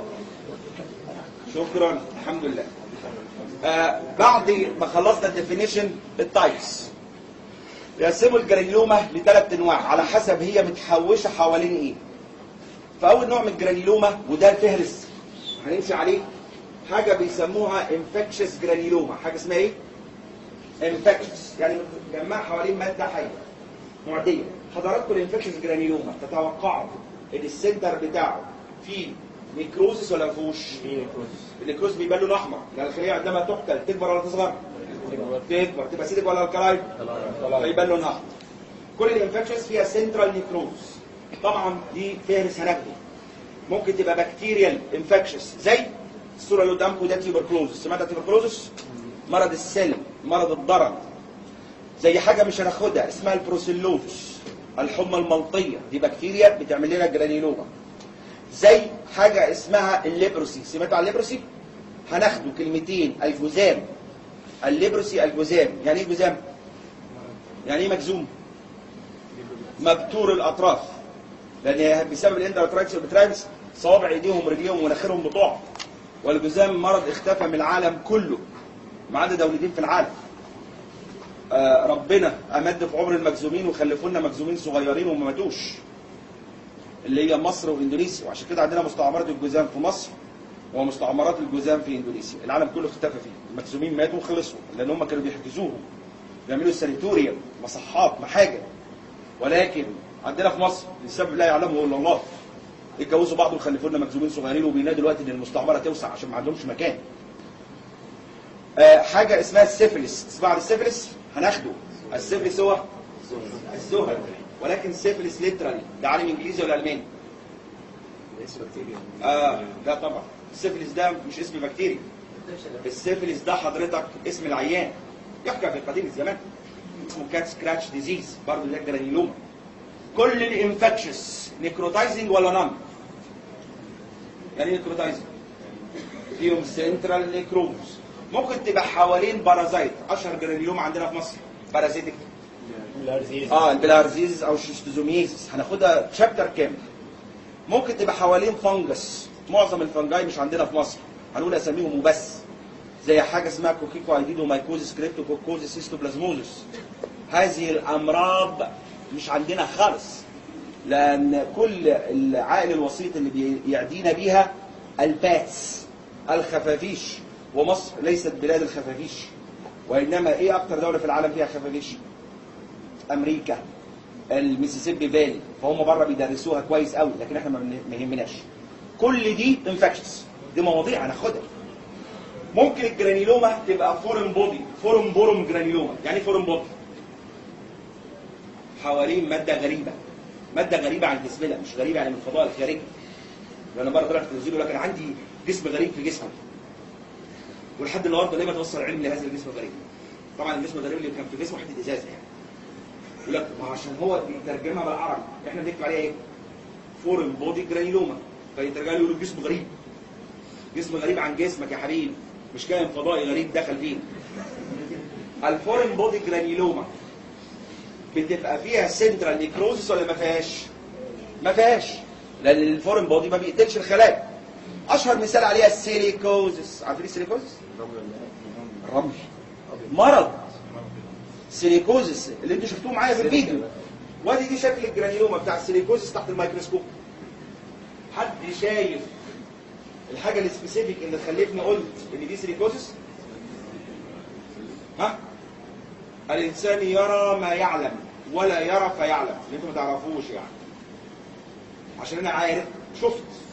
[SPEAKER 2] شكرا الحمد لله. بعد ما خلصنا الديفينيشن، التايبس يقسموا الجرانيلوما لثلاث انواع على حسب هي متحوشه حوالين ايه. فاول نوع من الجرانيلوما، وده الفهرس هنمشي عليه، حاجه بيسموها انفكشس جرانيلوما. حاجه اسمها ايه؟ انفكشس، يعني متجمعه حوالين ماده حيه معديه. حضراتكم الانفكشس جرانيلوما تتوقعوا ان السنتر بتاعه فيه نيكروزس ولا ما فيهوش؟ النيكروز بيبان لونه احمر، يعني الخليه عندما تقتل تكبر ولا تصغر؟ تكبر. تبقى سيدك ولا الكلايد؟ فيبان لونها احمر. كل الانفكشنز فيها سنترال نيكروز. طبعا دي فهرس هناخده. ممكن تبقى بكتيريال انفكشنز زي الصوره اللي قدامكم ده تيوبركلوزس. سمعت تيوبركلوزس؟ مرض السلم، مرض الضرر. زي حاجه مش هناخدها اسمها البروسيلوزس، الحمى الملطيه، دي بكتيريا بتعمل لنا جرانيلوما. زي حاجه اسمها الليبروسي. سمعتوا عن الليبروسي؟ هناخده كلمتين، الجذام. الليبروسي الجذام. يعني ايه جذام؟ يعني ايه مجزوم؟ مبتور الاطراف، لان بسبب الاندراترايتس والبترايتس صوابع ايديهم ورجليهم ومناخيرهم بتقع. والجذام مرض اختفى من العالم كله ما عدا دولتين في العالم. ربنا امد في عمر المجزومين وخلفوا لنا مجزومين صغيرين وما ماتوش، اللي هي مصر واندونيسيا. وعشان كده عندنا مستعمرات الجذام في مصر ومستعمرات الجذام في اندونيسيا. العالم كله اختفى فيه، المجزومين ماتوا وخلصوا لان هم كانوا بيحجزوهم، بيعملوا سانيتوريوم، مصحات، محاجر. ولكن عندنا في مصر لسبب لا يعلمه الا الله اتجوزوا بعض وخلفوا لنا مجزومين صغيرين، وبينادوا دلوقتي ان المستعمره توسع عشان ما عندهمش مكان. حاجه اسمها السيفلس. تسمع عن السيفلس؟ هناخده. السيفلس هو الزهد، ولكن السيفلس ليترالي ده عالم انجليزي ولا الماني؟ لا طبعا. السيفلس ده مش اسم بكتيريا. السيفلس ده حضرتك اسم العيان، يحكى في قديم الزمان، اسمه كات سكراتش ديزيز، برضه ده جرانيلوما. كل الانفكشس نيكروتايزنج ولا نون؟ يعني ايه نيكروتايزنج؟ فيهم سنترال نيكروز. ممكن تبقى حوالين بارازايت. اشهر جرانيلوما عندنا في مصر بارازيتك، البلارزيز او الشيستوزوميزيس، هناخدها شابتر كامل. ممكن تبقى حوالين فنجس. معظم الفنجاي مش عندنا في مصر، هنقول اساميهم وبس. زي حاجه اسمها كوكيكو ايديدو مايكوزيس كريبتوكوكوزيس هيستوبلازموزيس. هذه الامراض مش عندنا خالص، لان كل العائل الوسيط اللي بيعدينا بيها الباتس، الخفافيش. ومصر ليست بلاد الخفافيش، وانما ايه اكتر دوله في العالم فيها خفافيش؟ امريكا، الميسيسيبي فالي. فهم بره بيدرسوها كويس قوي، لكن احنا ما يهمناش. كل دي انفكشنز، دي مواضيع هناخدها. ممكن الجرانيلوما تبقى فورم بودي، فورم بورم جرانيلوما. يعني ايه فورم بودي؟ حوالين ماده غريبه، ماده غريبه عن جسمنا، مش غريبه يعني من الفضاء الخارجي. لان مره طلعت التلفزيون يقول لك انا عندي جسم غريب في جسمي، ولحد النهارده ليه ما توصل العلم لهذا الجسم الغريب؟ طبعا الجسم الغريب اللي كان في جسمه حته ازازه يعني. يقول لك ما عشان هو بيترجمها بالعربي، احنا بنكتب عليها ايه؟ فورم بودي جرانيلوما، فيترجموا يقولوا جسم غريب. جسم غريب عن جسمك يا حبيبي، مش كائن فضائي غريب دخل فيه. الفورم بودي جرانيلوما بتبقى فيها سنترال نيكروزس ولا ما فيهاش؟ ما فيهاش، لان الفورم بودي ما بيقتلش الخلايا. اشهر مثال عليها السيليكوزس. عارفين السيليكوزس؟ الرمل، مرض سيليكوزس اللي انتوا شفتوه معايا في الفيديو. وادي دي شكل الجرانيلوما بتاع السيليكوزس تحت الميكروسكوب. حد شايف الحاجه السبيسيفيك اللي خلتني قلت ان دي سيليكوزس؟ ها؟ الانسان يرى ما يعلم ولا يرى فيعلم، اللي انتوا ما تعرفوش يعني. عشان انا عارف، شفت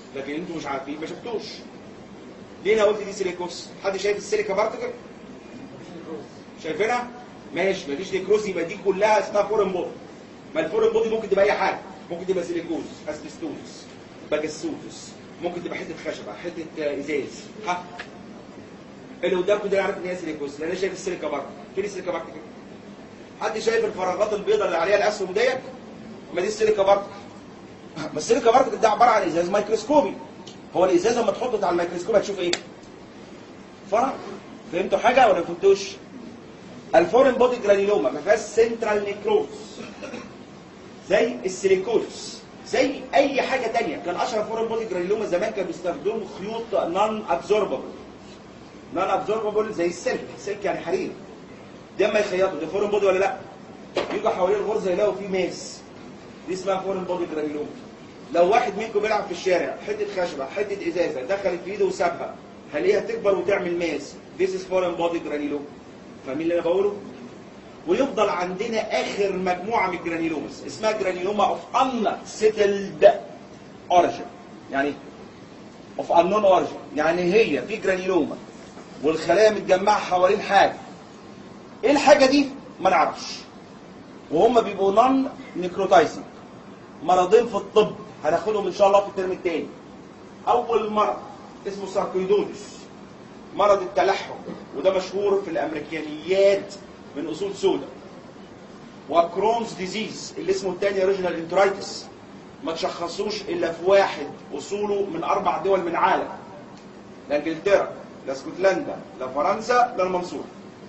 [SPEAKER 2] لكن انتوا مش عارفين ما شفتوش. ليه انا قلت دي سيليكوس؟ حد شايف السيليكا بارتكل؟ شايفينها؟ ماشي، مفيش نيكروز، يبقى دي كلها اسمها فورن بودي. ما الفورن بودي ممكن تبقى اي حاجه، ممكن تبقى سيليكوز، اسبستوس، باجاسوتس، ممكن تبقى حته خشبه، حته ازاز. ها اللي قدامكم ده يعرف ان هي سيليكوز، لان انا شايف السيليكا بارتكل. فين السيليكا بارتكل؟ حد شايف الفراغات البيضاء اللي عليها الاسهم ديت؟ ما دي السيليكا بارتكل. ما السيليكا بارتكل ده عباره عن ازاز ميكروسكوبي. هو الازاز لما تحطه على الميكروسكوب هتشوف ايه؟ فراغ. فهمتوا حاجه ولا ما فهمتوش؟ الفورين بودي جرانيلوما ما فيهاش سنترال نيكروز زي السيليكوز، زي اي حاجه ثانيه. كان اشهر فورين بودي جرانيلوما زمان كانوا بيستخدموا خيوط نون ابزوربابل. نون ابزوربابل زي السلك، السلك يعني حرير. ده اما يخيطوا ده فورين بودي ولا لا؟ يجوا حوالين الغرزه يلاقوا فيه ماس، دي اسمها فورين بودي جرانيلوما. لو واحد منكم بيلعب في الشارع حته خشبه حته ازازه دخلت في ايده وسابها، هلاقيها تكبر وتعمل ماس. This is foreign body granuloma. فاهمين اللي انا بقوله؟ ويفضل عندنا اخر مجموعه من الجرانيلومز اسمها جرانيلوما اوف unsettled origin. يعني اوف unknown origin، يعني هي في جرانيلوما والخلايا متجمعه حوالين حاجه. ايه الحاجه دي؟ ما نعرفش. وهم بيبقوا نون نيكروتايزنج. مرضين في الطب هناخدهم ان شاء الله في الترم الثاني. اول مرض اسمه ساركويدوزس، مرض التلحم، وده مشهور في الامريكانيات من اصول سوداء. وكرونز ديزيز اللي اسمه الثاني ريجنال انترايتس، ما تشخصوش الا في واحد اصوله من 4 دول من العالم، لا انجلترا لا اسكتلندا لا فرنسا لا المنصوره.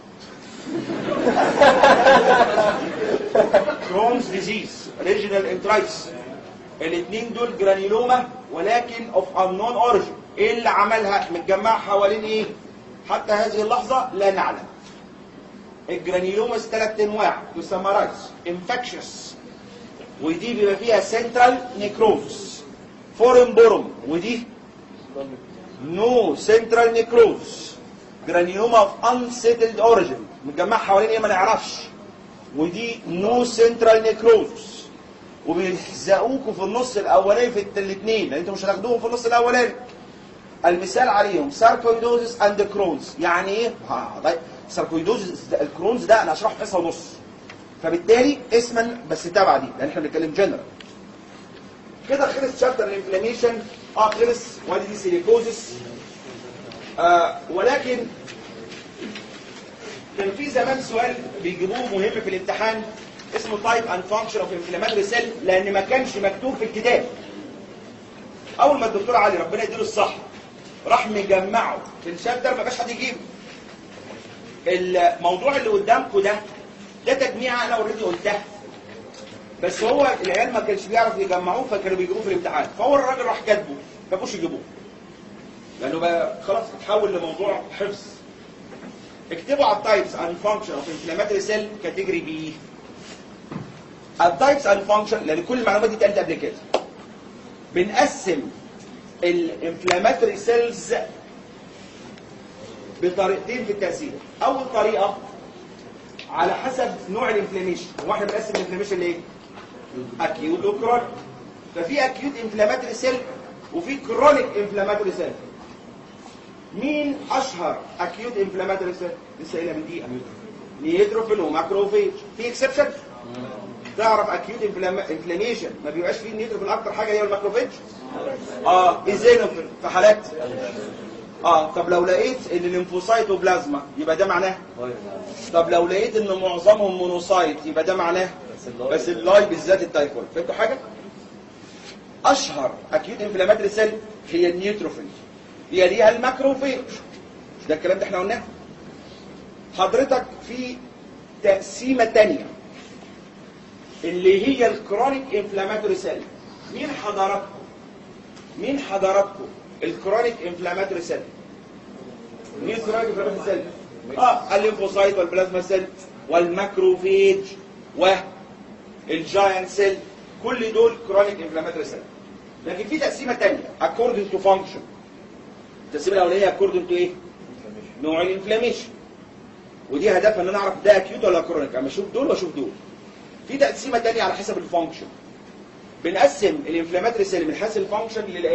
[SPEAKER 2] كرونز ديزيز ريجنال انترايتس، الاثنين دول جرانيلوما ولكن اوف انون اوريجن. ايه اللي عملها؟ متجمعه حوالين ايه؟ حتى هذه اللحظه لا نعلم. الجرانيلوماز 3 انواع تسمرايز انفكشس، ودي بيبقى فيها سنترال نيكروز. فورين بورم، ودي نو سنترال نيكروز. جرانيلوما اوف انسيتلد اوريجن، متجمعه حوالين ايه ما نعرفش، ودي نو سنترال نيكروز. وبيلزقوكوا في النص الاولاني في الاثنين، لان انتوا مش هتاخدوهم في النص الاولاني. المثال عليهم ساركويدوزس اند كرونز. يعني ايه؟ ساركويدوزس الكرونز ده انا هشرحه في حصه ونص، فبالتالي اسما بس تابعه دي لان احنا بنتكلم جنرال. كده خلص شابتر الانفلاميشن. خلص. وادي دي سيليكوزس. ولكن كان في زمان سؤال بيجيبوه مهم في الامتحان اسمه تايب اند فانكشن اوف انفلاماتوري سيل، لان ما كانش مكتوب في الكتاب. اول ما الدكتور علي ربنا يديله الصحه راح مجمعه في الشابتر ما بقاش حد يجيبه. الموضوع اللي قدامكم ده تجميع انا اوريدي قلتها، بس هو العيال ما كانش بيعرف يجمعوه فكانوا بيجيبوه في الامتحان، فهو الراجل راح كاتبه ما بقوش يجيبوه لانه بقى خلاص اتحول لموضوع حفظ. اكتبوا على التايبس اند فانكشن اوف انفلاماتوري سيل كاتيجوري بي. التايبس اند فانكشن لان كل المعلومات دي اتقالت قبل كده. بنقسم الانفلاماتوري سيلز بطريقتين في التقسيم. اول طريقه على حسب نوع الانفلاميشن. هو احنا بنقسم الانفلاميشن لايه؟ اكيوت وكرونيك. ففي اكيوت انفلاماتوري سيل وفي كرونيك انفلاماتوري سيل. مين اشهر اكيوت انفلاماتوري سيل؟ لسه قايلها من دقيقه. نيتروفيل وماكروفيج. في اكسبشن؟ تعرف اكيوت انفلاميشن ما بيبقاش فيه النيتروفيل، اكتر حاجه هي الماكروفيج. ايزينوفيل في حالات. طب لو لقيت ان الليمفوسايتوبلازما يبقى ده معناه. طب لو لقيت ان معظمهم مونوسايت يبقى ده معناه. بس اللاي بالذات التايفويد. فهمتوا حاجه؟ اشهر اكيوت انفلاماتوري سيل هي النيوتروفيل، هي ليها الماكروفيج. ده الكلام ده احنا قلناه. حضرتك في تقسيمه ثانيه اللي هي الكرونيك انفلاماتوري سيل. مين حضراتكم الكرونيك انفلاماتوري سيل؟ مين الكرونيك انفلاماتوري سيل؟ الليمفوسايت والبلازما سيل والماكروفيج والجاينت سيل، كل دول كرونيك انفلاماتوري سيل. لكن في تقسيمه ثانيه according to function. التقسيمه الاولانيه according to ايه؟ نوع الانفلاميشن. ودي هدفها ان انا اعرف ده اكيوت ولا كرونيك، اما اشوف دول واشوف دول. في تقسيمه ثانيه على حسب الفانكشن. بنقسم الانفلاماتوري سيل من حيث الفانكشن للاتي: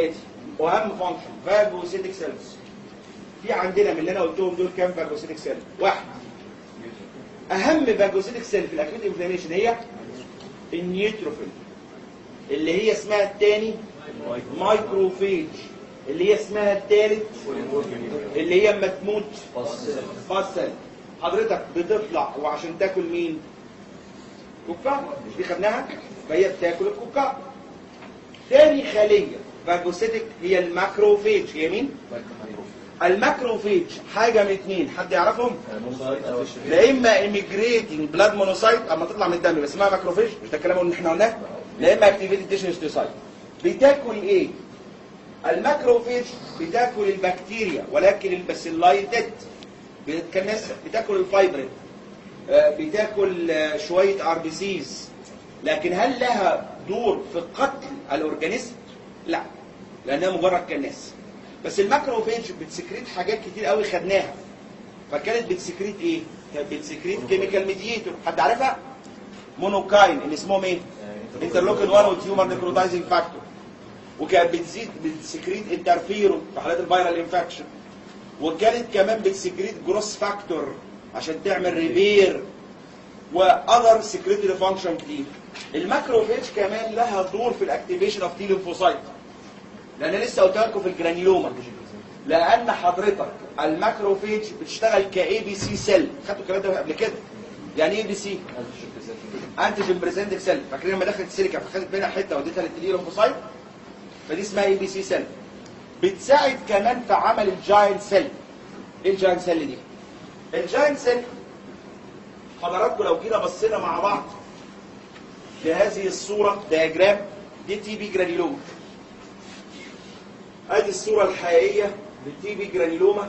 [SPEAKER 2] واهم فانكشن فاجوسيتك سيلز. في عندنا من اللي انا قلتهم دول كام فاجوسيتك سيل؟ واحد. اهم فاجوسيتك سيل في الاكيوت انفلاميشن هي النيوتروفيل، اللي هي اسمها الثاني مايكروفيج، اللي هي اسمها الثالث اللي هي اما تموت فاصل. حضرتك بتطلع وعشان تاكل مين؟ كوكا، مش دي خدناها؟ فهي بتاكل الكوكا. ثاني خليه فاجوسيتك هي الماكروفيج. هي مين؟ الماكروفيج حاجه من اثنين، حد يعرفهم؟ لا اما ايميجريتنج بلاد مونوسايت اما تطلع من الدم بس اسمها ماكروفيج، مش ده الكلام اللي احنا قلناه؟ لا اما اكتيفيتد تيشنستوسايت. بتاكل ايه؟ الماكروفيج بتاكل البكتيريا ولكن الباسيلاي ديد، بتاكل الفايبرين، بتاكل شويه ار بي سيز، لكن هل لها دور في قتل الاورجانيزم؟ لا، لانها مجرد كناس. بس الماكروفيج بتسكريت حاجات كتير قوي خدناها. فكانت بتسكريت ايه؟ كانت بتسكريت كيميكال ميديتور، حد عارفها؟ مونوكاين اللي اسمهم ايه؟ انترلوكين 1 وتيومر نيكروتايزنج فاكتور. وكانت بتسكريت انترفيرون في حالات الفيرال انفكشن. وكانت كمان بتسكريت جروس فاكتور عشان تعمل ريبير واذر سكريتري فانكشن كتير. الماكروفيج كمان لها دور في الاكتيفيشن اوف تي ليمفوسايت، لان لسه قلت لكم في الجرانيلوما، لان حضرتك الماكروفيج بتشتغل كاي بي سي سيل. خدتوا الكلام ده قبل كده؟ يعني ايه بي سي؟ انتيجين بريزنتنج سيل. فاكرين لما دخلت السيليكا فخدت منها حته وديتها للتي ليمفوسايت؟ فدي اسمها اي بي سي سيل. بتساعد كمان في عمل الجاينت سيل. ايه الجاينت سيل دي؟ الجاينت سيل حضراتكم لو جينا بصينا مع بعض في هذه الصوره دياجرام، دي تي بي جرانيلوما. ادي الصوره الحقيقيه للتي بي جرانيلوما.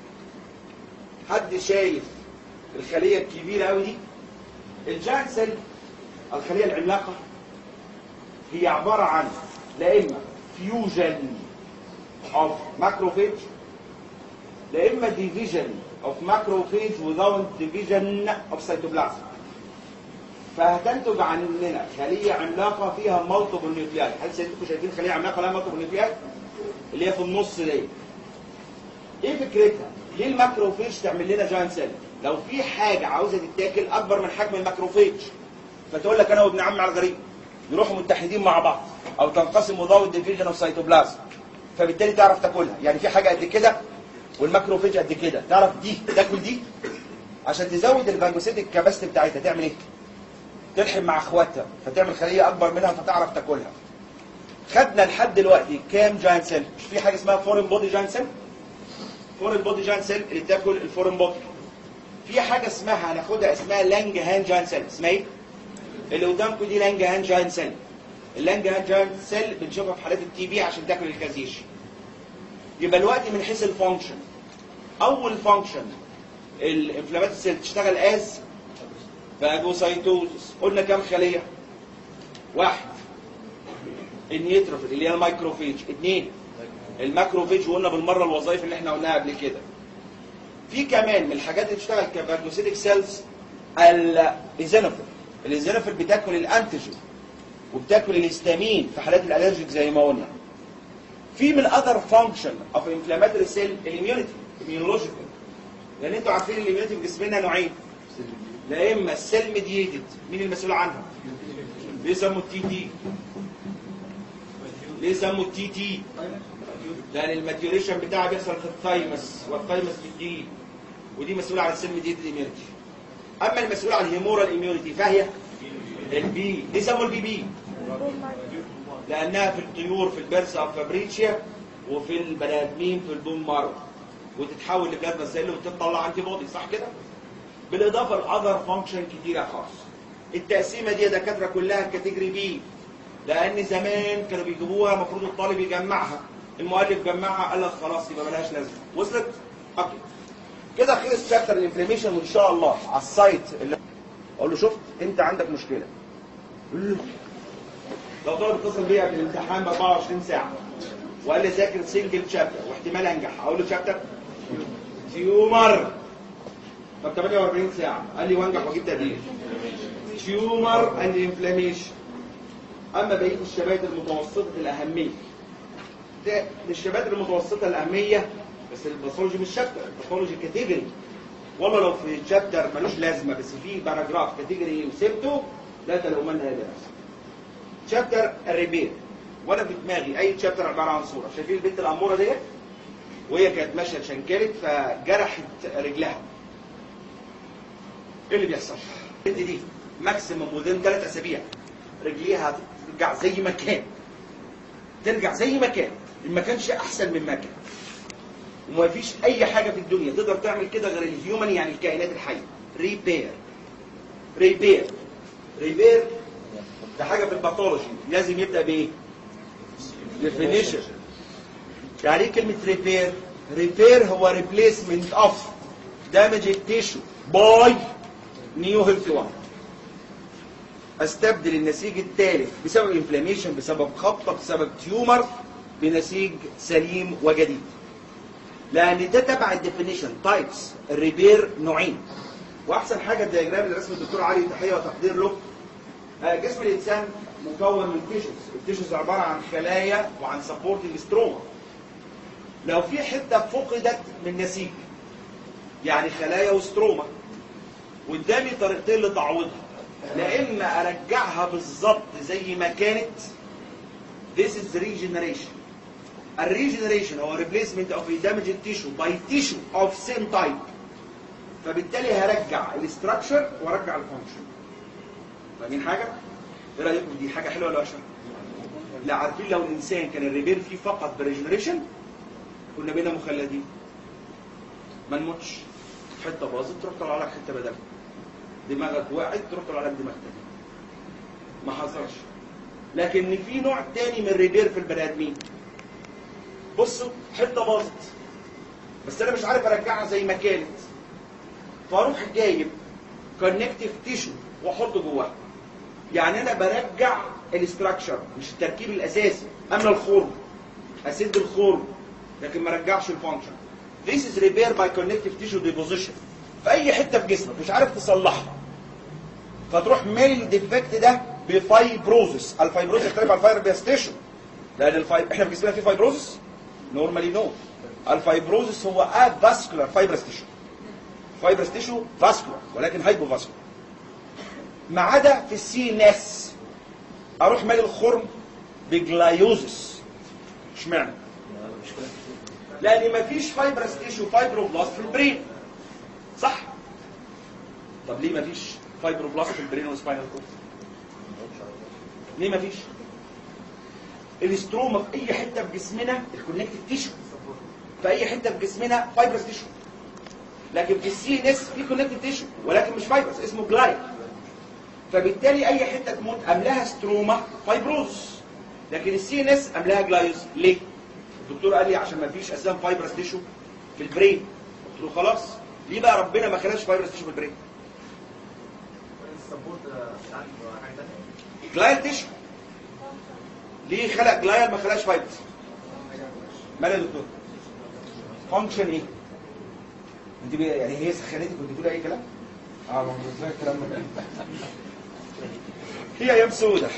[SPEAKER 2] حد شايف الخليه الكبيره قوي دي؟ الجاينت سيل، الخليه العملاقه، هي عباره عن لا اما فيوجن اوف ماكروفيج لا اما ديفيجن اوف ماكروفيج without division اوف سيتوبلازم. فهتنتج عننا خليه عملاقه فيها مالتيبل نيوكلياي. هل انتوا شايفين خليه عملاقه لها مالتيبل نيوكلياي؟ اللي هي في النص دي. ايه فكرتها؟ ليه الماكروفيج تعمل لنا جاينت سيل؟ لو في حاجه عاوزه تتاكل اكبر من حجم الماكروفيج، فتقول لك انا وابن عمي على الغريب يروحوا متحدين مع بعض، او تنقسم without division اوف سيتوبلازم، فبالتالي تعرف تاكلها. يعني في حاجه قد كده والماكروفيج قد كده، تعرف دي تاكل دي. عشان تزود الفاجوسيتك كاباسيتي بتاعتها تعمل ايه؟ تلحم مع اخواتها فتعمل خليه اكبر منها فتعرف تاكلها. خدنا لحد دلوقتي كام جاينت سيل؟ مش في حاجه اسمها فورين بودي جاينت سيل؟ فورين بودي جاينت سيل اللي تاكل الفورين بودي. في حاجه اسمها هناخدها اسمها لانج هاند جاينت سيل. اسمها ايه؟ اللي قدامكم دي لانج هاند جاينت سيل. اللانج هاند جاينت سيل بنشوفها في حالات التي بي عشان تاكل الكازيش. يبقى الوقت من حيث الفانكشن، اول فانكشن الانفلامات سيل تشتغل از فاجوسايتوزس. قلنا كام خليه؟ واحد النيوتروفيل اللي هي المايكروفيج. اثنين الماكروفيج، وقلنا بالمره الوظائف اللي احنا قلناها قبل كده. في كمان من الحاجات اللي بتشتغل كفاجوسيتك سيلز الايزينوفيل. الايزينوفيل بتاكل الانتيجين وبتاكل الهستامين في حالات الالرجيك زي ما قلنا. في من اذر فانكشن اوف انفلاماتوري سيل الاميونيتي، اميونولوجيكال. لان انتوا عارفين الاميونيتي في جسمنا نوعين، لا اما السيل ميدييتد، مين المسؤول عنها؟ ليه سموا التي تي؟ ليه سموا التي تي؟ لان الماتيوريشن بتاعها بيحصل في الثايمس، والثايمس بتدي، ودي مسؤوله عن السيل ميدييتد اميونيتي. اما المسؤول عن الهيمورال اميونيتي فهي البي. ليه سموا البي بي؟ لانها في الطيور في البرس او فابريتشيا، وفي البني ادمين في البون مارو، وتتحول لبلازما سيل وتطلع انتي بودي، صح كده؟ بالاضافه لاذر فانكشن كتيره خالص. التقسيمه دي يا دكاتره كلها كاتيجوري بي، لان زمان كانوا بيجيبوها المفروض الطالب يجمعها، المؤلف جمعها قال لك خلاص يبقى ملهاش لازمه. وصلت؟ اوكي. كده خلص شابتر الانفلاميشن، وان شاء الله على السايت اللي اقول له شفت انت عندك مشكله. لو طالب اتصل بيا في الامتحان ب 24 ساعه وقال لي ذاكر سنجل شابتر واحتمال انجح، اقول له شابتر تيومر. طب 48 ساعه قال لي وانجح واجيب تقدير. تيومر اند انفلاميشن. اما بقيه الشباب المتوسطه الاهميه للشباب المتوسطه الاهميه، بس الباثولوجي مش شابتر، الباثولوجي كاتيجوري. والله لو في شابتر ملوش لازمه بس في باراجراف كاتيجوري وسبته لا تلومن الا نفسك. شابتر الريبير، وانا في دماغي اي شابتر عباره عن صوره. شايفين البنت الاموره ديت وهي كانت ماشيه شنكلت فجرحت رجلها. ايه اللي بيحصل؟ البنت دي ماكسيموم وذين 3 اسابيع رجليها ترجع زي ما كان، ترجع زي ما كان، ما كانش احسن مما كان. وما فيش اي حاجه في الدنيا تقدر تعمل كده غير الهيومن، يعني الكائنات الحيه. ريبير ريبير ريبير ده حاجه في الباثولوجي لازم يبدا بايه؟ ديفينيشن. يعني ايه كلمه ريبير؟ ريبير هو ريبليسمنت اوف دامج تيشو باي نيو هيلثي وان. استبدل النسيج التالف بسبب انفلاميشن، بسبب خبطه، بسبب تيومر، بنسيج سليم وجديد. لان ده تبع الديفينيشن. تايبس الريبير نوعين، واحسن حاجه الدياجرام اللي رسمه الدكتور علي، تحيه وتقدير له. جسم الانسان مكون من تيشوز، التيشوز عباره عن خلايا وعن سبورتنج ستروما. لو في حته فقدت من نسيج، يعني خلايا وستروما، قدامي طريقتين لتعويضها. لا اما ارجعها بالظبط زي ما كانت، this is regeneration. الريجنريشن هو replacement of a damaged tissue by tissue of same type. فبالتالي هرجع الاستراكشر وارجع الفانكشن. فاهمين حاجه؟ ايه رايكم؟ دي حاجه حلوه ولا وحشه؟ لا، عارفين لو الانسان كان الريبير فيه فقط بالريجنريشن كنا بينا مخلدين، ما نموتش. حته باظت تروح طلع لك حته بدلها، دماغك وقعت تروح طلع لك دماغ تاني. ما حصلش. لكن في نوع تاني من الريبير في البني ادمين. بصوا، حته باظت بس انا مش عارف ارجعها زي ما كانت، فاروح جايب كونكتيف تيشو واحطه جواها. يعني انا برجع الاستراكشر مش التركيب الاساسي. املى الخرم، اسد الخرم، لكن ما رجعش الفانكشن. This is repair by connective tissue deposition. في اي حته في جسمك مش عارف تصلحها، فتروح مالي الديفكت ده بفايبروزس. الفايبروزس يختلف عن الفايبروس تيشو، لان احنا في جسمنا في فايبروزس نورمالي نو. الفايبروزس هو افاسكولار فايبرس تيشو. فايبرس تيشو فاسكولار ولكن هايبو فاسكولار. ما عدا في السي ان اس اروح مالي الخرم بجلايوزس. اشمعنى؟ لان مفيش فايبرس تيشو فايبروبلاست في البرين، صح؟ طب ليه مفيش فايبروبلاست في البرين والسباينال كورد؟ ليه مفيش؟ الاستروما في اي حته في جسمنا الكونكتيف تيشو، في اي حته في جسمنا فايبرس تيشو. لكن في السي ان اس في كونكتيف تيشو ولكن مش فايبرس، اسمه جلاي. فبالتالي اي حته تموت املاها ستروما فايبروز، لكن السي ان اس املاها جلايوز. ليه؟ الدكتور قال لي عشان ما فيش اساسا فايبرس تيشو في البرين. قلت له خلاص، ليه بقى ربنا ما خلاش فايبرس تيشو في البرين؟ جلايال تيشو. ليه خلق جلايال ما خلاش فايبرس؟ مال يا دكتور؟ فانكشن ايه؟ انت يعني هي سخنتك كنت بتقول اي كلام؟ ما هو ازاي الكلام ده؟ هي ايام سودة.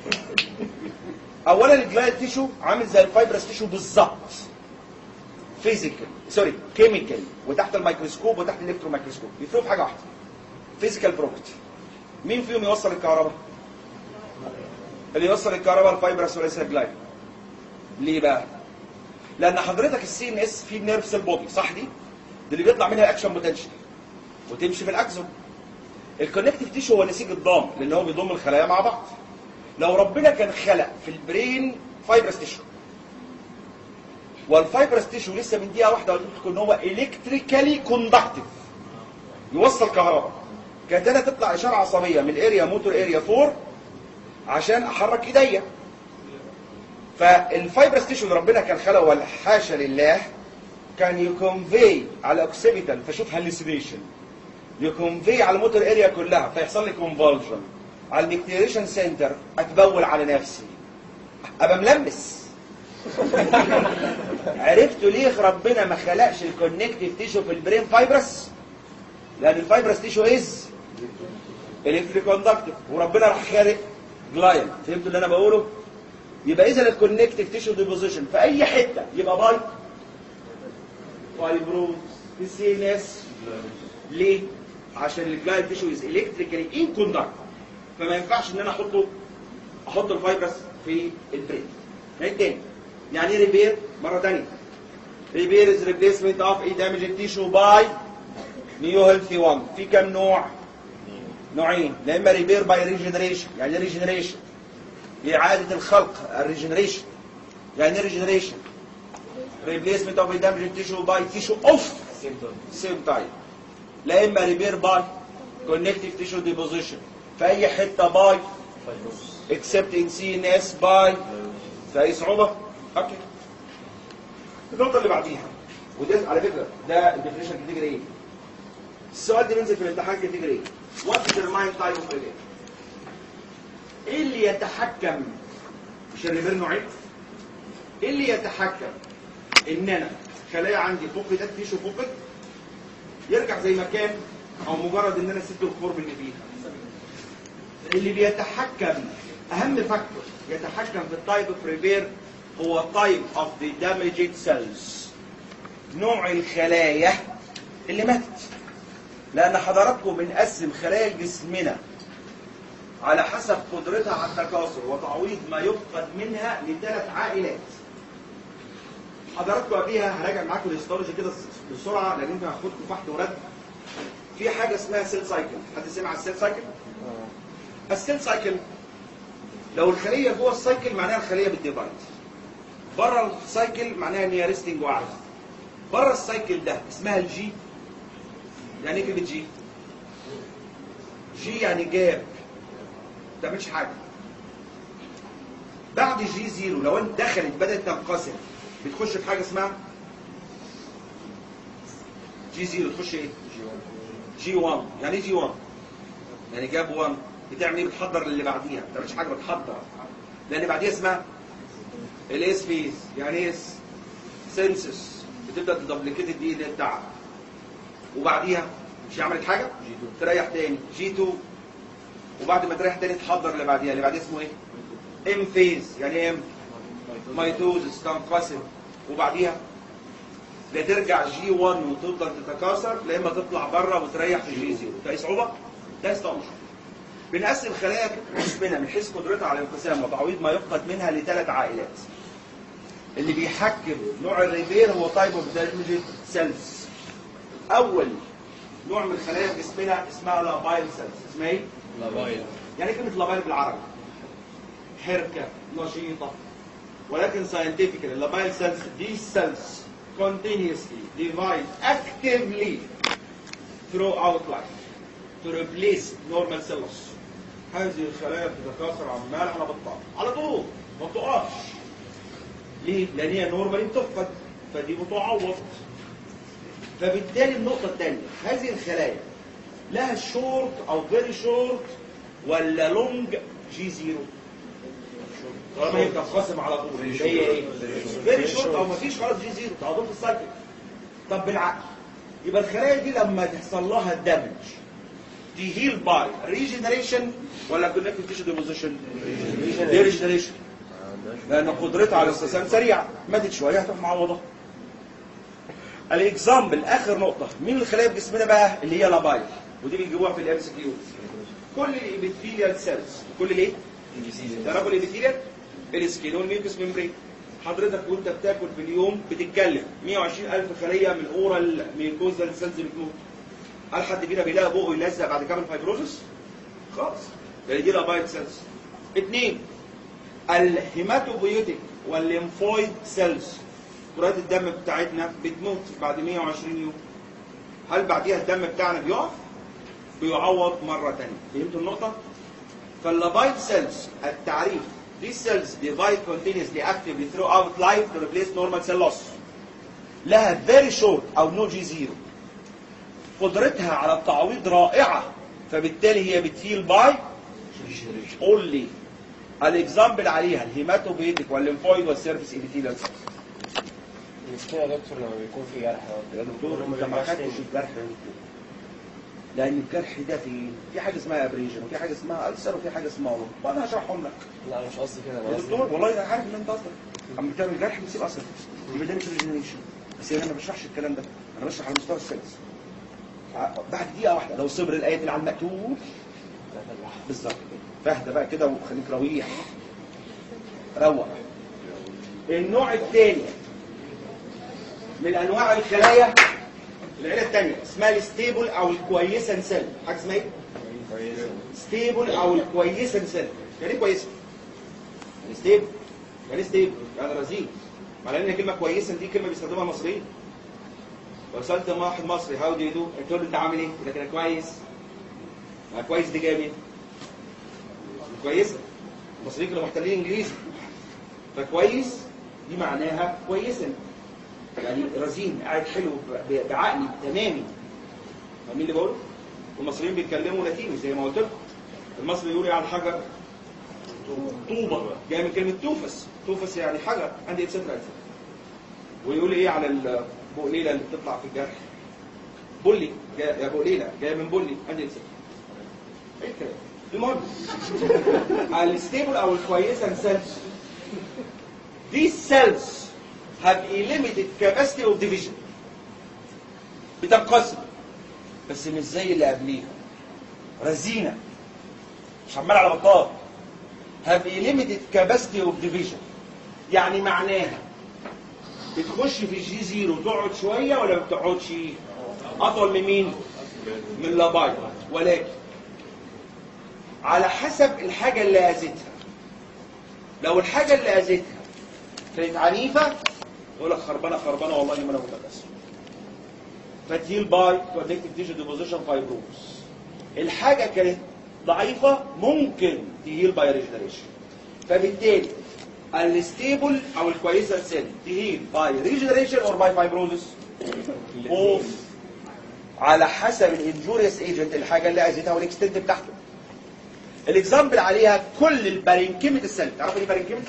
[SPEAKER 2] اولا الجلايال تيشو عامل زي الفايبرس تيشو بالظبط، فيزيكال سوري كيميكال، وتحت الميكروسكوب وتحت الالكترو ميكروسكوب يفرقوا في حاجه واحده، فيزيكال بروبرتي. مين فيهم يوصل الكهرباء؟ اللي يوصل الكهرباء الفايبرس وليس الجلايال. ليه بقى؟ لان حضرتك السي ان اس في نيرف سيل بودي، صح؟ دي اللي بيطلع منها اكشن بوتنشال وتمشي في الاكزون. الكونكتيف تيشو هو نسيج الضام لان هو بيضم الخلايا مع بعض. لو ربنا كان خلق في البرين فايبرس تيشو، والفايبرس تيشو لسه من دقيقه واحده قلت لكم ان هو الكتريكالي كوندكتيف، يوصل كهرباء، كانت انا تطلع اشاره عصبيه من الاريا موتور اريا 4 عشان احرك ايديا. فالفايبرس تيشو اللي ربنا كان خلقه والحاشا لله كان يكونفي على اوكسيبيتال، فشوف هاليسينيشن، يكونفي على الموتور اريا كلها فيحصل لي كونفولجن، على الميكتيريشن سنتر اتبول على نفسي، ابقى ملمس. عرفتوا ليه ربنا ما خلقش الكونكتيف تيشو في البرين فايبرس؟ لان الفايبرس تيشو از الكتريك كوندكتيف، وربنا راح خالق جلايال. فهمتوا اللي انا بقوله؟ يبقى اذا الكونكتيف تيشو ديبوزيشن في اي حته يبقى باي فايبروز في السي ان اس. ليه؟ عشان الجلايد تيشو از الكتريكالي ان كوندكت، فما ينفعش ان انا احط الفايبرس في البرين. نعيد تاني، يعني ايه ريبير؟ مره ثانيه، ريبير از ريبليسمنت اوف اي دامج تيشو باي نيو هيلثي وان. في كام نوع؟ نوعين، يا اما ريبير باي ريجنريشن، يعني ريجنريشن لإعادة الخلق، الريجنريشن. يعني ايه ريجنريشن؟ ريبليسمنت اوف دامج تيشو باي تيشو اوف سيم تايب. لا اما ريبير باي كونكتيف تيشو ديبوزيشن في اي حته باي اكسبت ان سي ان اس باي. في اي صعوبه؟ اوكي. النقطه اللي بعديها، وده على فكره ده الديفينيشن كاتيجوري ايه؟ السؤال ده بينزل في الامتحان كاتيجوري ايه؟ وات ديترماين تايب اوف ريبير. ايه اللي يتحكم؟ مش الريبير نوعين؟ ايه اللي يتحكم ان انا خلايا عندي فقدت تيشو فقد يرجع زي ما كان، او مجرد ان انا سبت الخرم اللي فيها؟ اللي بيتحكم، اهم فاكتور يتحكم في التايب اوف ريبير هو تايب اوف ذا دامجد سيلز، نوع الخلايا اللي ماتت. لان حضراتكم بنقسم خلايا جسمنا على حسب قدرتها على التكاثر وتعويض ما يفقد منها لثلاث عائلات. حضراتكم قبليها هراجع معاكم الهيستولوجي كده بسرعه لان انتوا هاخدكم فحت ورد. في حاجه اسمها سيل سايكل، حد سمع عن السيل سايكل؟ السيل سايكل لو الخليه جوه السايكل معناها الخليه بتديفايد. بره السايكل معناها ان هي ريستنج وقاعده. بره السايكل ده اسمها الجي. يعني ايه كلمه جي؟ جي يعني جاب، ما بتعملش حاجه. بعد جي زيرو لو انت دخلت بدات تنقسم بتخش في حاجه اسمها جي زيرو. تخش ايه؟ جي 1. يعني ايه جي 1؟ يعني جاب 1. بتعمل ايه؟ بتحضر اللي بعديها، ما بتعملش حاجه، بتحضر. لان اللي بعديها اسمها الاس فيز. يعني ايه؟ سينسس. بتبدا تدبليكيت الدي ان ايه بتاعها. وبعديها مش عملت حاجه؟ تريح تاني جي 2. وبعد ما تريح تاني تحضر اللي بعديها. اللي بعديها اسمه ايه؟ ام فيز. يعني ايه ام؟ ميتوزس، تنقسم. وبعديها لا ترجع جي 1 وتفضل تتكاثر، لا اما تطلع بره وتريح في جي 0. ده صعوبه؟ ده استنشق. بنقسم خلايا جسمنا من حيث قدرتها على الانقسام وتعويض ما يفقد منها لثلاث عائلات. اللي بيحكم نوع الريبير هو تايب اوف دامجد سيلز. اول نوع من خلايا جسمنا اسمها لابايل سيلز. اسمها ايه؟
[SPEAKER 3] لابايل.
[SPEAKER 2] يعني ايه كلمه لابايل بالعربي؟ حركه، نشيطه. ولكن scientifically اللابايل سيلز these cells continuously divide actively throughout life to replace normal cells. هذه الخلايا بتتكاثر عمال على بطال على طول ما بتقفش. ليه؟ لان هي نورمالي بتفقد، فدي بتعوض. فبالتالي النقطه الثانيه، هذه الخلايا لها شورت او فيري شورت ولا لونج جي زيرو؟ طالما هي بتنقسم على طول هي ايه؟ فيري شورت او مفيش خالص جي زيرو، تعوض في السايكل. طب بالعقل يبقى الخلايا دي لما تحصل لها دامج تهيل باي ريجنريشن ولا كونكتيف تيشو ديبوزيشن؟ ريجنريشن. لان قدرتها على الاستسلام سريعه، ماتت شويه هتروح معوضها. الاكزامبل اخر نقطه، مين الخلايا في جسمنا بقى اللي هي لابايل؟ ودي بنجيبوها في الام سي كيو. كل الابيثيليال سيلز، كل الايه؟ تعرفوا الابيثيليال؟ السكين والميوكس ميمبرين. حضرتك وانت بتاكل في اليوم بتتكلم 120,000 خليه من اورال ميوكوزال سيلز بتموت. هل حد فينا بيلاقي بقه يلزق بعد كامل فايبروزس؟ خالص. يعني دي لابايل سيلز. 2 الهيماتوبيوتيك والليمفويد سيلز، كرات الدم بتاعتنا بتموت بعد 120 يوم. هل بعديها الدم بتاعنا بيقف؟ بيعوض مره ثانيه. فهمتوا النقطه؟ فاللابايل سيلز التعريف these cells divide continuously actively throughout life to replace normal cell loss. لها very short او no G0. قدرتها على التعويض رائعه، فبالتالي هي بتهيل باي only. الاكزامبل عليها الهيماتوبيتيك والليمفويد والسيرفيس ايبيثيليال سيلز.
[SPEAKER 3] المشكلة يا دكتور لما بيكون في جرح
[SPEAKER 2] يا دكتور انت ما خدتش الجرح يا دكتور. لان الجرح ده في حاجه اسمها ابريجن وفي حاجه اسمها ألسر وفي حاجه اسمها ورم، وانا هشرحهم لك.
[SPEAKER 3] لا مش قصدي كده،
[SPEAKER 2] يا دكتور والله انا عارف ان انت قصدك اما بتعمل جرح بتسيب اثر يبقى ده مش ريجنريشن، بس انا ما بشرحش الكلام ده، انا بشرح على المستوى السادس. بعد دقيقه واحده لو صبر الايه اللي على المكتوب بالظبط كده، فاهدى بقى كده وخليك رويح روق. النوع الثاني من انواع الخلايا، العيله الثانيه اسمها الستيبل او الكويسه سيل. حاجه اسمها ايه؟ ستيبل او الكويسه سيل. يعني ايه كويسه؟ يعني ستيبل، يعني ستيبل يعني رزين. مع ان كلمه كويسه دي كلمه بيستخدمها المصريين. لو سالت واحد مصري هاو دو يو دو، قلت له انت عامل ايه؟ يقول لك انا كويس. كويس دي جايه منين؟ كويسه. المصريين كانوا محتلين انجليزي. فكويس دي معناها كويسه. يعني رزين قاعد حلو بعقلي تمامي. فاهمين اللي بقوله؟ والمصريين بيتكلموا لاتيني زي ما قلت لكم. المصري يقول ايه على الحجر؟ طوبه، جاي من كلمه توفس، توفس يعني حجر، عندي اتسترا. ويقول ايه على البقليله اللي بتطلع في الجرح؟ بولي، يا بقليله، جايه من بولي، عندي اتسترا. ايه الكلام؟ المهم الستيبل او الكويسه سيلز. These cells have a limited capacity of division. بتنقسم بس مش زي اللي قبليها. رزينه مش عمال على بطال. have a limited capacity of division. يعني معناها بتخش في جي زيرو تقعد شويه ولا ما بتقعدش؟ اطول من مين؟ من لابايت. ولكن على حسب الحاجه اللي اذتها. لو الحاجه اللي اذتها كانت عنيفه يقول لك خربانه خربانه والله ما انا متكسر. فتهيل باي كونكتيف تيشو ديبوزيشن فايبروز. الحاجه كانت ضعيفه ممكن تهيل باي ريجنريشن. فبالتالي الستيبل او الكويسه سيل تهيل باي ريجنريشن اور باي فايبروزس؟ اوف، على حسب الانجوريوس ايجنت الحاجه اللي اذتها والاكستنت بتاعته. الاكزامبل عليها كل البارينكيميتس سيل. تعرفوا ايه بارينكيميتس؟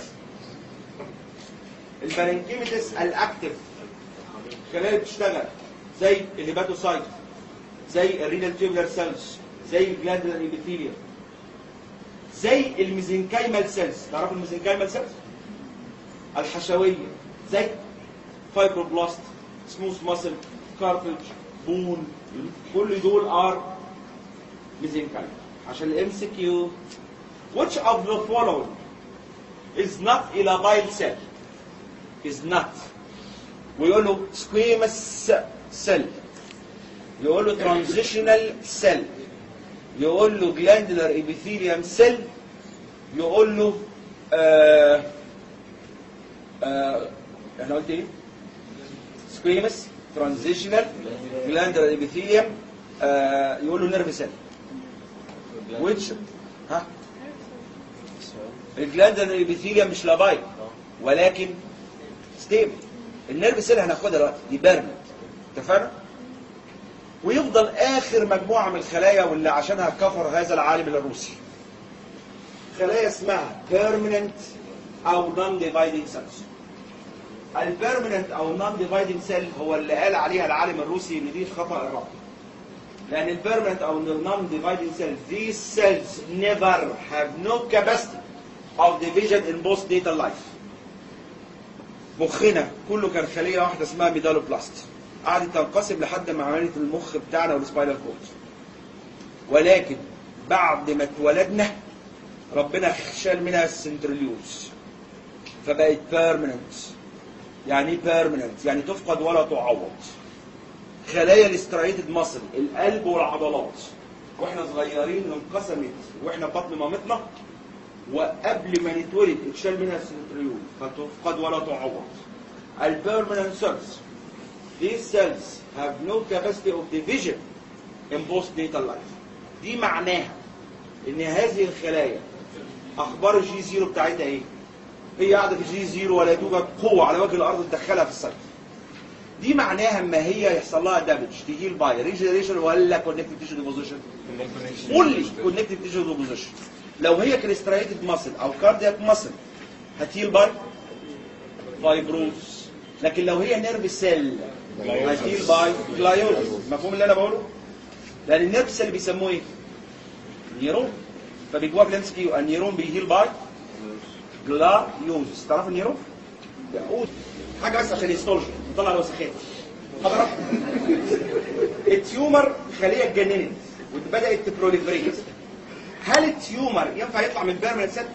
[SPEAKER 2] البارينكيميتس الاكتف، الخلايا اللي بتشتغل زي الهيباتوسايت، زي الرينال تيوبولار سيلز، زي الجلاندولار ايبيثيليوم، زي الميزنكايمال سيلز. تعرفوا الميزنكايمال سيلز؟ الحشويه، زي فايبروبلاست، سموث ماسل، كارتلج، بون، كل دول ار ميزنكايمال. عشان الام سي كيو which of the following is not a labile cell is not. ويقول له squamous cell، يقول له transitional cell، يقول له glandular epithelium cell، يقول له احنا قلت ايه؟ squamous transitional glandular epithelium، يقول له nerve cell. which ها الجلاندولار ابيثيليوم مش لابايل ولكن ستيبل. النيرف سيل هناخدها دلوقتي دي بيرمننت، اتفقنا؟ ويفضل اخر مجموعه من الخلايا واللي عشانها كفر هذا العالم الروسي خلايا اسمها بيرمننت او نون ديفايدنج سيلز. البيرمننت او نون ديفايدنج سيل هو اللي قال عليها العالم الروسي ان دي خطا الرابط. لأن البيرمننت أو non-dividing cells, these cells never have no capacity of division in postnatal life. مخنا كله كان خلية واحدة اسمها ميدالوبلاست، قعدت تنقسم لحد ما عملت المخ بتاعنا والسباينال كورد. ولكن بعد ما اتولدنا ربنا شال منها السنتريولز فبقت بيرمننت. يعني ايه بيرمننت؟ يعني تفقد ولا تعوض. خلايا الاسترايتد ماسل، القلب والعضلات، واحنا صغيرين انقسمت واحنا في بطن مامتنا، وقبل ما نتولد اتشال منها السنتريول فتفقد ولا تعوض. البيرمننت سيلز، these cells have no capacity of division in postnatal life. دي معناها ان هذه الخلايا اخبار الجي زيرو بتاعتها ايه؟ هي قاعده في جي زيرو ولا توجد قوه على وجه الارض تدخلها في السايت. دي معناها اما هي يحصل لها دامج تهيل باي ريجنريشن ولا كونكتيف تيشو ديبوزيشن؟ قول لي كونكتيف تيشو ديبوزيشن. لو هي كريسترايتد ماسل او كاردياك ماسل هتهيل باي فايبروز. لكن لو هي نيرف سيل هتهيل باي جلايوز. مفهوم اللي انا بقوله؟ لان النيرف سيل بيسموه ايه؟ نيرون. فبيجوا بلانسكي النيرون بيهيل باي جلايوزس. تعرفوا النيرون؟ حاجه بس عشان يستولج نطلع الوسخات. حضرتك التيومر خليه اتجننت وبدات تبروليفريت. هل التيومر ينفع يطلع من بيرمننت سيل؟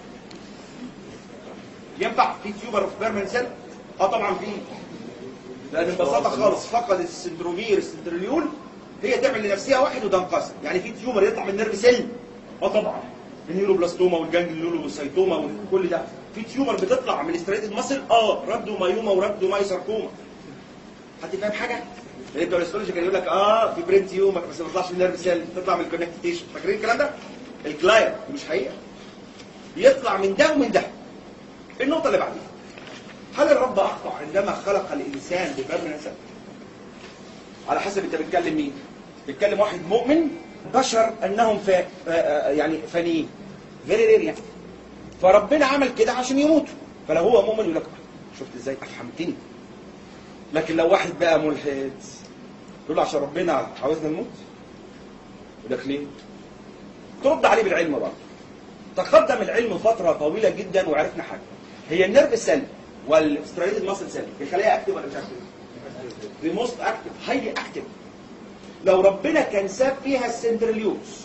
[SPEAKER 2] ينفع في تيومر في بيرمننت سيل؟ طبعا في. لان ببساطه خالص فقد السنترومير السنترليول هي تعمل لنفسها واحد وده انقسم. يعني في تيومر يطلع من نيرف سيل؟ طبعا. النيوروبلاستوما والجانجليولوسايتوما وكل ده. في تيومر بتطلع من ستريتد ماسل رابدومايوما ورابدومايساركوما. حد فاهم حاجه؟ اللي بتوع الاستولوجي كان يقول لك في برين تيومر بس ما تطلعش من نيرف سيل، تطلع من الكونكتيف تيشو. فاكرين الكلام ده؟ الجلاير مش حقيقه. بيطلع من ده ومن ده. النقطه اللي بعديها، هل الرب اخطا عندما خلق الانسان ببرمننت سيل؟ على حسب انت بتكلم مين؟ بتكلم واحد مؤمن بشر انهم يعني فانيين فيري رير يعني. فربنا عمل كده عشان يموتوا. فلو هو مؤمن يقول لك شفت ازاي افهمتني. لكن لو واحد بقى ملحد يقول له عشان ربنا عاوزنا نموت؟ يقول لك ليه؟ ترد عليه بالعلم برضه. تقدم العلم فتره طويله جدا وعرفنا حاجه. هي النيرف سيل والستريتد ماسل سيل الخلايا اكتف ولا مش اكتف؟ the most active highly active. لو ربنا كان ساب فيها السنترليوز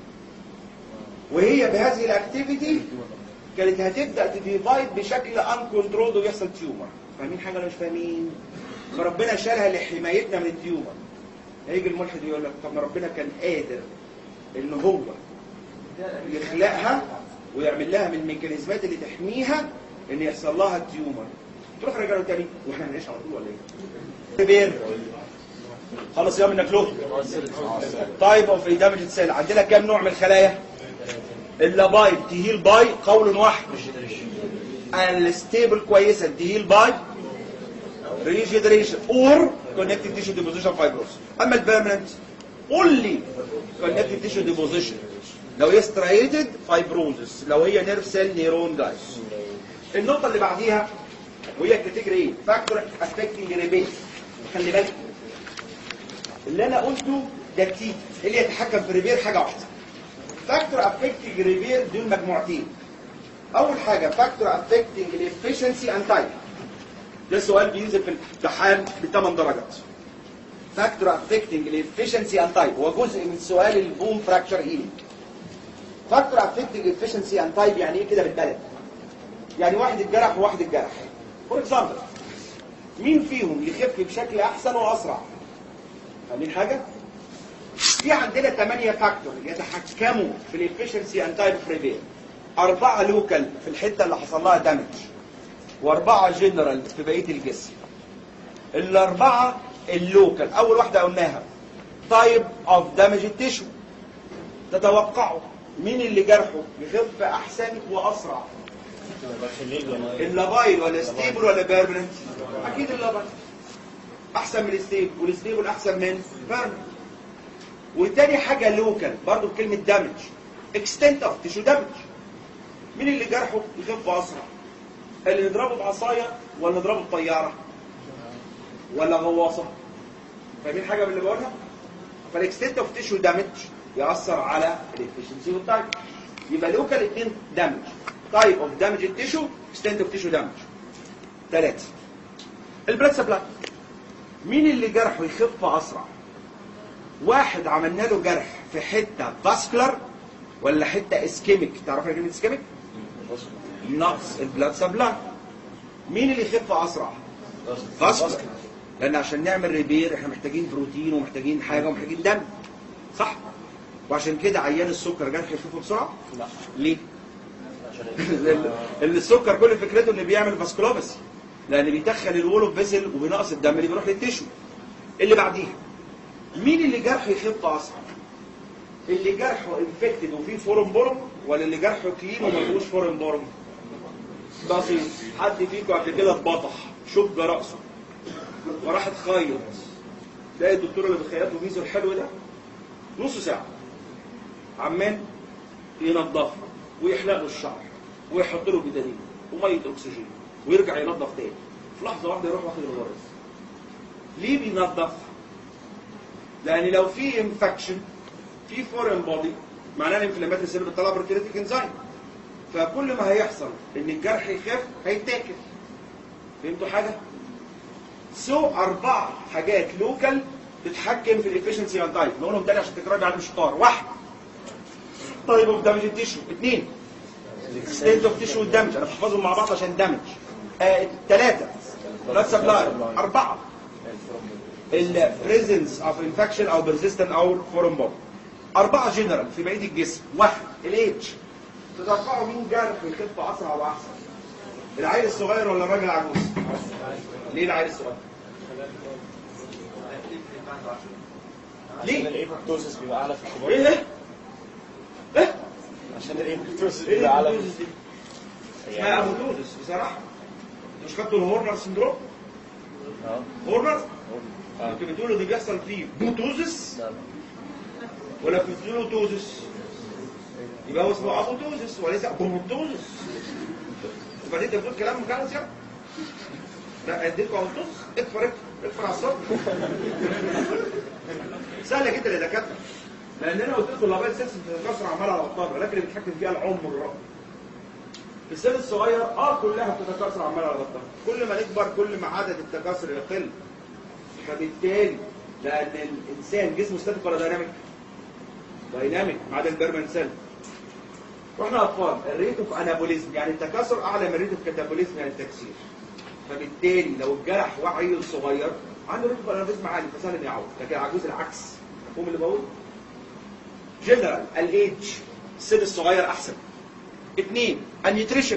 [SPEAKER 2] وهي بهذه الاكتيفيتي كانت هتبدا تديفايد بشكل انكنترولد ويحصل تيومر. فاهمين حاجه ولا مش فاهمين؟ فربنا شالها لحمايتنا من التيومر. هيجي الملحد يقول لك طب ما ربنا كان قادر ان هو يخلقها ويعمل لها من الميكانيزمات اللي تحميها ان يحصل لها التيومر. تروح رجاله تاني واحنا هنعيش على طول ولا ايه؟ كبير خلص يا منك له تايب اوف دامج سيل. عندنا كام نوع من الخلايا؟ اللابايل تهيل باي قول واحد. الستيبل كويسه تهيل باي ريجنريشن اور كونكتيف تيشو ديبوزيشن فايبروس. اما البيرمننت اونلي كونكتيف تيشو ديبوزيشن. لو هي ستريتد فايبروزس، لو هي نيرف سيل نيرون جايز. النقطه اللي بعديها وهي الكاتيجوري ايه؟ فاكتور افكتنج ريبيت. خلي بالك اللي انا قلته ده كتير. اللي يتحكم في ريبير حاجه واحده. فاكتور افكتنج ريبير دول مجموعتين. اول حاجه فاكتور افكتنج الافشنسي اند تايب. ده سؤال بينزل في الامتحان ب8 درجات. فاكتور افكتنج الافشنسي اند تايب هو جزء من سؤال البون فراكشر هيلينج. فاكتور افكتنج الافشنسي اند تايب يعني ايه كده بالبلد؟ يعني واحد اتجرح وواحد اتجرح. فور اكزامبل مين فيهم يخف بشكل احسن واسرع؟ فاهمين حاجه؟ في عندنا 8 فاكتور يتحكموا في الافشنسي اند تايب ريبير. 4 لوكال في الحته اللي حصل لها دامج و4 جنرال في بقيه الجسم. الاربعه اللوكال اول واحده قلناها تايب اوف دامج التيشو. تتوقعوا مين اللي جرحه يخف احسن واسرع؟ اللابايل ولا ستيبل ولا بيرمننت؟ اكيد اللابايل احسن من الستيبل والستيبل احسن من بيرمننت. وتاني حاجه لوكال برضه بكلمه دامج اكستنت اوف تيشو دامج. مين اللي جرحه يخف اسرع؟ اللي نضربه بعصايه ولا نضربه بطياره ولا غواصه؟ فاهمين حاجه من اللي بقولها؟ فالاكستنت اوف تيشو دامج ياثر على الافشنسي والتايب. يبقى لوكال 2 دامج، تايب اوف دامج التيشو، اكستنت اوف تيشو دامج. 3 البلاد سبلاي. مين اللي جرحه يخف اسرع؟ واحد عملنا له جرح في حته فاسكولار ولا حته اسكيميك؟ تعرفوا كلمه اسكيميك؟ نقص البلاد سبلاي. مين اللي يخف اسرع؟ فاسكولار. لان عشان نعمل ريبير احنا محتاجين بروتين ومحتاجين حاجه ومحتاجين دم، صح؟ وعشان كده عيان السكر جرح يخف بسرعه؟ لا. ليه؟ السكر كل فكرته انه بيعمل فاسكولوباسي، لان بيدخل الوول اوف فيسل وبينقص الدم اللي بيروح للتيشو. اللي بعديها مين اللي جرحه يخف اسرع؟ اللي جرحه انفكتد وفيه فورم بورم ولا اللي جرحه كلين وما فيهوش فورم بورم؟ بسيط. حد فيكم قبل كده اتبطح شج راسه وراح تخيط، تلاقي الدكتور اللي بيخيطه ميزو الحلو ده نص ساعه عمال ينضفه ويحلق له الشعر ويحط له بيتادين وميه اكسجين ويرجع ينضف تاني. في لحظه واحده يروح واخد الغرز. ليه بينضف؟ لان لو في انفكشن في فورين بودي معناه الانفلاماتوري سيل بتطلع بروتينيتيك انزيم، فكل ما هيحصل ان الجرح يخف هيتاكل. فهمتوا حاجه؟ اربع حاجات لوكال تتحكم في الافشنسي اون تايب، نقولهم تاني عشان تكرار على الشطار. واحد، طيب اوف دامج التيشو. اثنين، اكستنت اوف تيشو دامج، انا بحفظهم مع بعض عشان دامج. ثلاثه، بلاد سبلاي. اربعه، البريزنس اوف انفكشن او بيرزيستنت او فورن بودي. اربعه جنرال في بقيه الجسم. واحد، الايدج. تتوقعوا مين جرح يخف اسرع واحسن؟ العيل الصغير ولا الراجل العجوز؟ ليه العيل الصغير؟ ليه؟
[SPEAKER 3] الايبوبتوزيس بيبقى اعلى في الكبار.
[SPEAKER 2] ايه؟ ايه؟
[SPEAKER 3] عشان الايبوبتوزيس بيبقى اعلى في
[SPEAKER 2] اسمها ابوتوزيس بصراحه. مش خدتوا الهورنر سندروم؟ هورنر؟ انتوا بتقولوا ده بيحصل فيه بوتوزيس ولا بتقولوا توزيس؟ يبقى هو اسمه ابوتوزيس وليس ابوتوزيس. وبعدين انت بتقول كلام مجعلص يعني؟ لا اديتكم ابوتوزيس. اكفر على الصوت. سهله جدا يا دكاتره، لان انا قلت لكم اللابيل سيلز بتتكسر عمال على بطال، ولكن اللي بيتحكم فيها العمر الرأي. في السن الصغير كلها بتتكسر عمال على بطال، كل ما نكبر كل ما عدد التكاثر يقل. فبالتالي لان الانسان جسمه ستاتيك ولا دايناميك؟ دايناميك ما عدا البيرمنت سيل. واحنا اطفال الريت اوف انابوليزم يعني التكاثر اعلى من الريت اوف كاتابوليزم يعني التكسير. فبالتالي لو الجرح عيل صغير عنده ريت اوف انابوليزم عالي فسهل انه يعوض، لكن العجوز العكس. مفهوم اللي بقوله؟ جنرال الايدج، السن الصغير احسن. اثنين، النيوتريشن.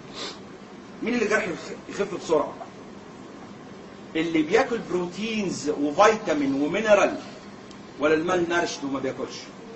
[SPEAKER 2] مين اللي جرح يخف بسرعه؟ اللي بياكل بروتينز وفيتامين ومينرال ولا المال نارشد وما بياكلش؟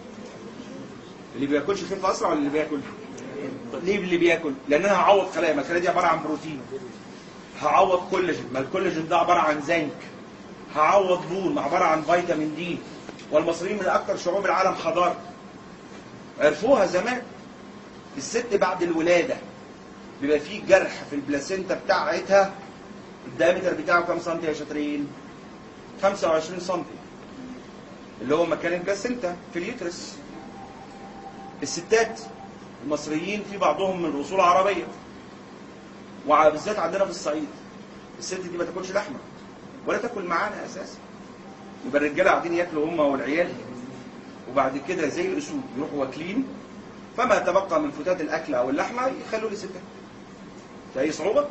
[SPEAKER 2] اللي بياكلش يخف اسرع ولا اللي بياكل؟ ليه اللي بياكل؟ لان انا هعوض خلايا، ما الخلايا دي عباره عن بروتين. هعوض كولاجين، ما الكولاجين ده عباره عن زنك. هعوض بون عباره عن فيتامين دي. والمصريين من اكثر شعوب العالم حضاره. عرفوها زمان. الست بعد الولاده بيبقى فيه جرح في البلاسينتا بتاعتها، الدايمتر بتاعه كام سنتي يا شاطرين؟ 25 سنتي، اللي هو مكان البلاسينتا في اليوترس. الستات المصريين في بعضهم من اصول عربيه، وبالذات عندنا في الصعيد الست دي ما تاكلش لحمه ولا تاكل معانا اساسا. يبقى الرجاله قاعدين ياكلوا هم والعيال، وبعد كده زي الاسود يروحوا واكلين، فما تبقى من فتات الاكل او اللحمه يخلوه للستات. في اي صعوبه؟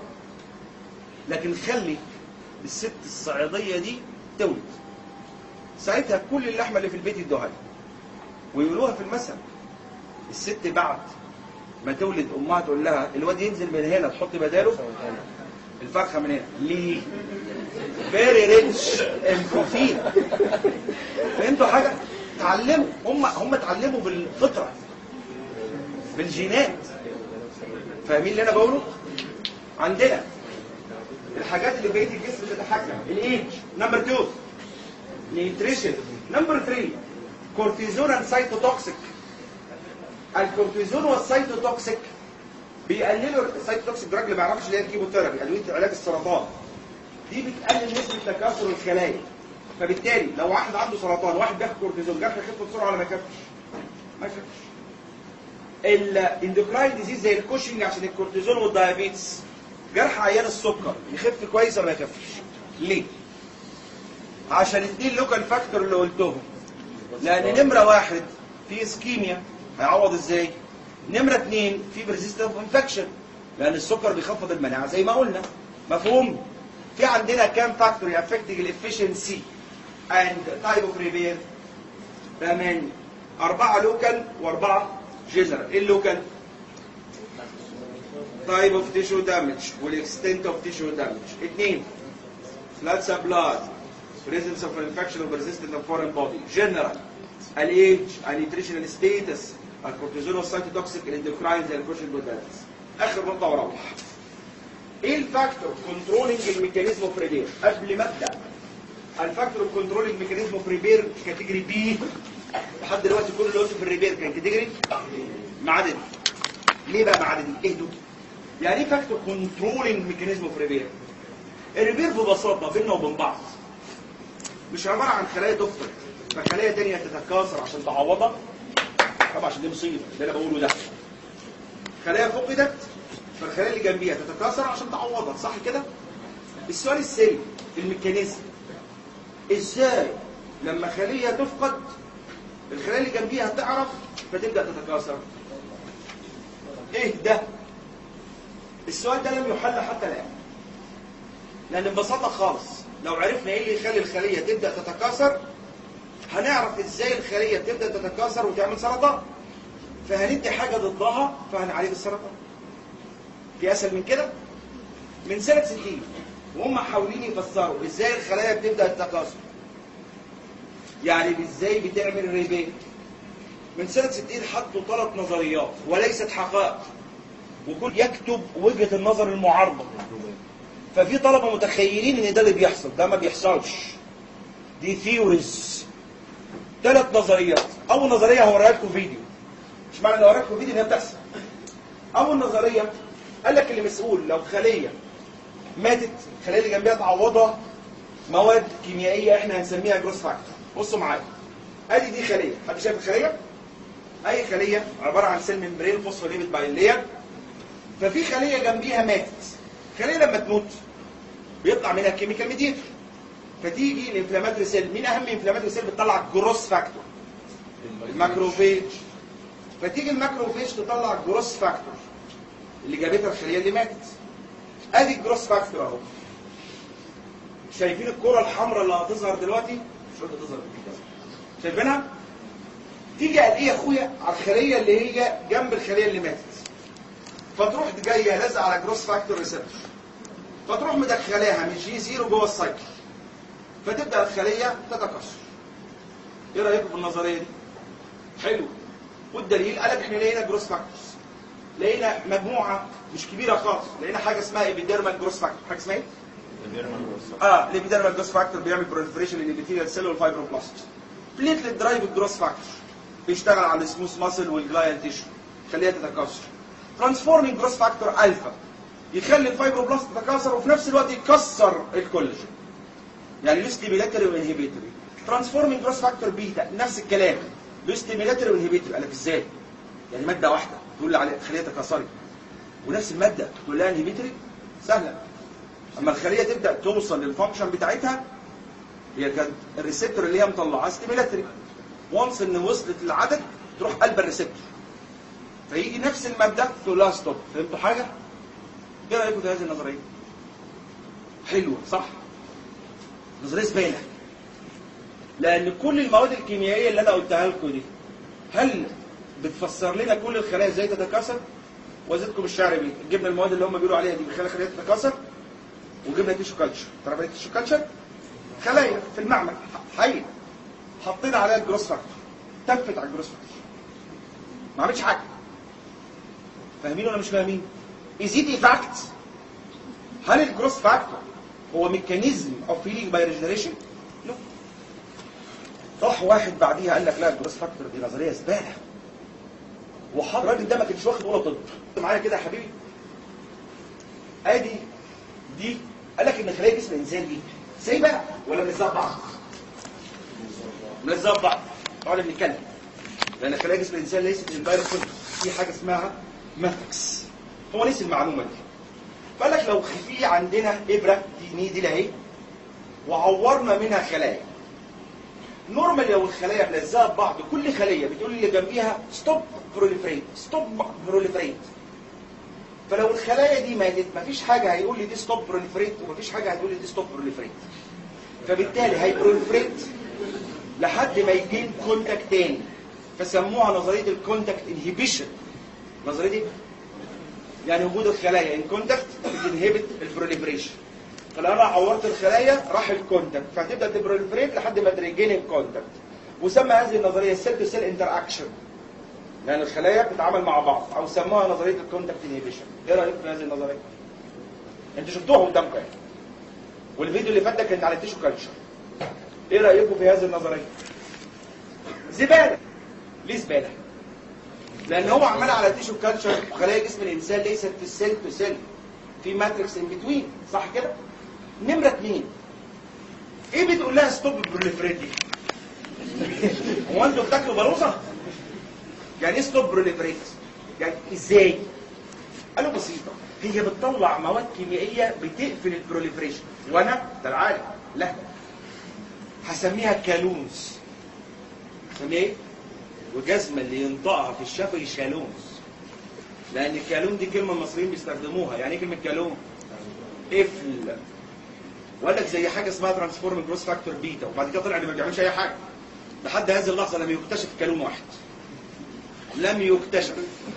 [SPEAKER 2] لكن خلي الست الصعيديه دي تولد، ساعتها كل اللحمه اللي في البيت يدوها لها. ويقولوها في المثل، الست بعد ما تولد امها تقول لها الواد ينزل من هنا تحط بداله الفرخه من هنا. ليه؟ فيري ريتش ان بروتين. فهمتوا حاجه؟ اتعلموا، هم اتعلموا بالفطره بالجينات. فاهمين اللي انا بقوله؟ عندنا الحاجات اللي بقيه الجسم بتتحكم. الايدج نمبر 2، نيوتريشن نمبر 3، كورتيزون اند سايتوتوكسيك. الكورتيزون والسايتوتوكسيك بيقللوا السايتوتوكسيك دراج اللي ما بيعرفش اللي هي الكيموثيرابي، ادويه علاج السرطان. دي بتقلل نسبه تكاثر الخلايا. فبالتالي لو واحد عنده سرطان واحد بياخد كورتيزون جرح يخف بسرعه ولا ما يخفش؟ ما يخفش. الاندوكراين ديزيز زي الكوشنج عشان الكورتيزون والدايابيتس. جرح عيان السكر يخف كويس ولا ما يخفش؟ ليه؟ عشان 2 لوكال فاكتور اللي قلتهم. لان نمره 1 في اسكيميا هيعوض ازاي؟ نمره 2 في بريزيستنت انفكشن لان السكر بيخفض المناعه زي ما قلنا. مفهوم؟ في عندنا كام فاكتور يافكتنج الافشنسي اند تايب اوف ريبير؟ 8. 4 لوكال و4 جنرال. ايه اللوكال؟ تايب اوف تيشو دامج والاكستنت اوف تيشو دامج. 2 blood supply, presence of infection or persistent of foreign body. General, الايدج، النيوتريشنال ستيتس، الكورتيزون والسايتوتوكسيك، الاندوكراين زي الكوشن والدايابيتس. اخر نقطه واروح. ايه الفاكتور كنترولينج الميكانيزم اوف ريبير؟ قبل ما ابدا، الفاكتور كنترولينج ميكانيزم اوف ريبير كاتيجوري بي. لحد دلوقتي كل اللي قلته في الريبير كان كاتيجوري معدني. ليه بقى معدني؟ اهدوا. يعني ايه فاكتور كنترولينج ميكانيزم اوف ريبير؟ الريبير ببساطه بيننا وبين بعض مش عباره عن خلايا تفقد، فخلايا تانية تتكاثر عشان تعوضها. طبعا عشان دي مصيبه اللي انا بقوله ده. خلايا فقدت فالخلايا اللي جنبيها تتكاثر عشان تعوضها، صح كده؟ السؤال السري في الميكانيزم، ازاي لما خليه تفقد الخلايا اللي جنبيها تعرف فتبدا تتكاثر؟ ايه ده؟ السؤال ده لم يحل حتى الان، لان ببساطه خالص لو عرفنا ايه اللي يخلي الخليه تبدا تتكاثر هنعرف ازاي الخليه تبدا تتكاثر وتعمل سرطان، فهندي حاجه ضدها فهنعالج السرطان. في اسهل من كده؟ من سنه 60 وهم حاولين يفسروا ازاي الخلايا بتبدا تتكاثر، يعني ازاي بتعمل ريبيت. من سنه 60 حطوا 3 نظريات وليست حقائق، وكل يكتب وجهه النظر المعارضه. ففي طلبه متخيلين ان ده اللي بيحصل، ده ما بيحصلش، دي ثيوريز. 3 نظريات. اول نظريه هوريها لكم فيديو، مش معنى ان اوريها لكم فيديو ان هي بتحصل. اول نظريه قال لك اللي مسؤول لو خليه ماتت الخليه اللي جنبها تعوضها مواد كيميائيه احنا هنسميها جروس فاكتور. بصوا معايا، ادي دي خليه، حد شايف الخليه؟ اي خليه عباره عن سيل ممبرين فوسفوليبيد بايلير، ففي خليه جنبيها ماتت. الخليه لما تموت بيطلع منها كيميكال ميديتور، فتيجي الانفلاماتوري سيل. مين اهم انفلاماتوري سيل بتطلع جروس فاكتور؟ الماكروفيج. فتيجي الماكروفيج تطلع جروس فاكتور اللي جابتها الخليه اللي ماتت. ادي الجروس فاكتور اهو. شايفين الكره الحمراء اللي هتظهر دلوقتي؟ مش راضيه تظهر كده. شايفينها؟ تيجي قال ايه يا اخويا على الخليه اللي هي جنب الخليه اللي ماتت، فتروح جايه لازقه على جروس فاكتور ريسبتور، فتروح مدخلاها من جي 0 جوه السايكل، فتبدا الخليه تتكاثر. ايه رايكم في النظريه دي؟ حلو. والدليل قال لك احنا لقينا جروس فاكتورز، لقينا مجموعه مش كبيره خالص، لقينا حاجه اسمها ايبيديرمال جروس فاكتور. حاجه اسمها ايه؟ الايبيديرمال جروس فاكتور بيعمل بروليفريشن للابيثيليال سيل والفايبروبلاست. بليتلت درايف جروس فاكتور بيشتغل على السموث ماسل والجلايال تيشو، خليها تتكاثر. ترانسفورمينج جروس فاكتور الفا يخلي الفايبروبلاست تتكاثر وفي نفس الوقت يكسر الكولاجين، يعني له ستيميلاتوري وانهبيتوري. ترانسفورمينج جروس فاكتور بيتا نفس الكلام، له ستيميلاتوري وانهبيتوري. قال لك ازاي؟ يعني ماده واحده تقول لي عليها خليه تكاثري ونفس الماده تقول لها انهبيتوري؟ سهله. اما الخليه تبدا توصل للفانكشن بتاعتها، هي كانت الريسبتور اللي هي مطلعاه ستيميلاتوري، وانس ان وصلت للعدد تروح قلب الريسبتور، فيجي نفس الماده تقول لها ستوب. فهمتوا حاجه؟ ايه رايكم في هذه النظريه؟ حلوه صح؟ نظريه زباله، لان كل المواد الكيميائيه اللي انا قلتها لكم دي هل بتفسر لنا كل الخلايا ازاي تتكاثر؟ وزدكم الشعر بيه، جبنا المواد اللي هم بيقولوا عليها دي بتخلي الخلايا تتكاثر، وجبنا تيشو كلتشر. تعرف ايه تيشو كلتشر؟ خلايا في المعمل حي، حطينا عليها الجروس فاكتور، تفت على الجروس فاكتور، ما عملتش حاجه. فاهمين ولا مش فاهمين؟ Is it a fact؟ هل الجروس فاكتور هو ميكانيزم اوف هيلينج باي ريجنريشن؟ نو. راح واحد بعديها قال لك لا الجروس فاكتور دي نظريه زباله، وحط الراجل ده ما كانش واخد ولا طب. معايا كده يا حبيبي؟ ادي دي قال لك ان خلايا جسم الانسان دي زي بقى ولا ملزقه ببعض؟ ملزقه ببعض. طبعا بنتكلم لان خلايا جسم الانسان ليست الفيروس، في حاجه اسمها ماتريكس. هو نسي المعلومه دي، فقال لك لو في عندنا ابره دي نيدل اهي وعورنا منها خلايا، نورمال لو الخلايا ملزقه ببعض كل خليه بتقول اللي جنبيها ستوب بروليفريت ستوب بروليفريت، فلو الخلايا دي ماتت مفيش حاجه هيقول لي دي ستوب بروليفريت ومفيش حاجه هتقول لي دي ستوب بروليفريت، فبالتالي هيبروليفريت لحد ما يجين كونتاكت تاني، فسموها نظريه الكونتاكت انهبيشن. نظريه دي يعني وجود الخلايا ان كونتاكت بتنهبت البروليفريشن، فلو انا عورت الخلايا راح الكونتاكت فهتبدا تبروليفريت لحد ما تريجين الكونتاكت، وسمى هذه النظريه سيل تو سيل انتر اكشن، لان الخلايا بتتعامل مع بعض، او سموها نظريه الكونتاكت انهبيشن. ايه رايكم في هذه النظريه؟ انتوا شفتوها قدامكم يعني، والفيديو اللي فات ده كان على التيشو كلتشر. ايه رايكم في هذه النظريه؟ زباله. ليه زباله؟ لان هو عمال على التيشو كلتشر وخلايا جسم الانسان ليست في السيل تو سيل، في ماتريكس ان بتوين، صح كده؟ نمره 2 ايه بتقول لها ستوب بروليفريت دي؟ هو انتوا بتاكلوا بلوصه؟ يعني ايه ستوب بروليفريت؟ يعني ازاي؟ قالوا بسيطه، هي بتطلع مواد كيميائيه بتقفل البروليفريشن، وانا ده العالم لا هسميها كالونز. هسميها ايه؟ وجزمه اللي ينطقها في الشفوي شالونز، لان الكالون دي كلمه المصريين بيستخدموها. يعني ايه كلمه كالون؟ قفل. وقال لك زي حاجه اسمها ترانسفورم جروس فاكتور بيتا، وبعد كده طلع اللي ما بيعملش اي حاجه. لحد هذه اللحظه لم يكتشف كالون واحد. لم يكتشف.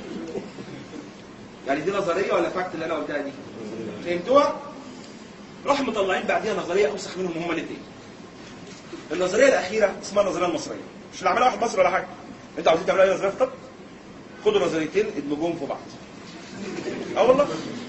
[SPEAKER 2] يعني دي نظريه ولا فاكت اللي انا قلتها دي؟ فهمتوها؟ راحوا مطلعين بعديها نظريه اوسخ منهم هما الاثنين. النظريه الاخيره اسمها النظريه المصريه، مش اللي عملها واحد مصري ولا حاجه. انتوا عاوزين تعملوا اي نظريه في الطب؟ خدوا نظريتين ادمجوهم في بعض. والله.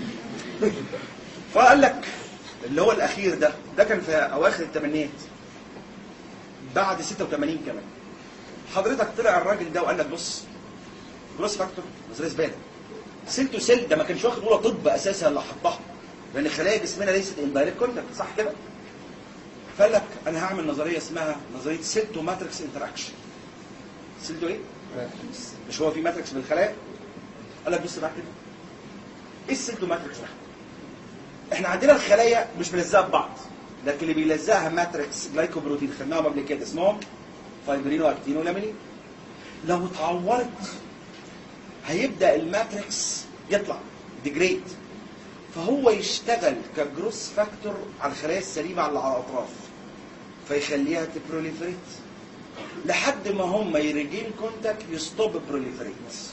[SPEAKER 2] فقال لك اللي هو الاخير ده كان في اواخر الثمانينات، بعد 86 كمان. حضرتك طلع الراجل ده وقال لك بص، جروس فاكتور نظريه زباله. سيل تو سيل ده ما كانش واخد اولى طب اساسا اللي حطها، لان خلايا جسمنا ليست اندايركت كونتاكت، صح كده؟ فقال لك انا هعمل نظريه اسمها نظريه سيل تو ماتريكس انتراكشن. سيل تو ايه؟ مش هو في ماتريكس من الخلايا؟ قال لك بص بقى كده، ايه السيل تو ماتريكس ده؟ احنا عندنا الخلايا مش ملزقه ببعض، لكن اللي بيلزقها ماتريكس جلايكوبروتين، خدناهم قبل كده اسمهم فايبرين واكتين ولامينين. لو اتعورت هيبدا الماتريكس يطلع ديجريد، فهو يشتغل كجروس فاكتور على الخلايا السليمه اللي على الاطراف، فيخليها تبروليفريت لحد ما هم يرجين كونتاكت يستوب بروليفريت.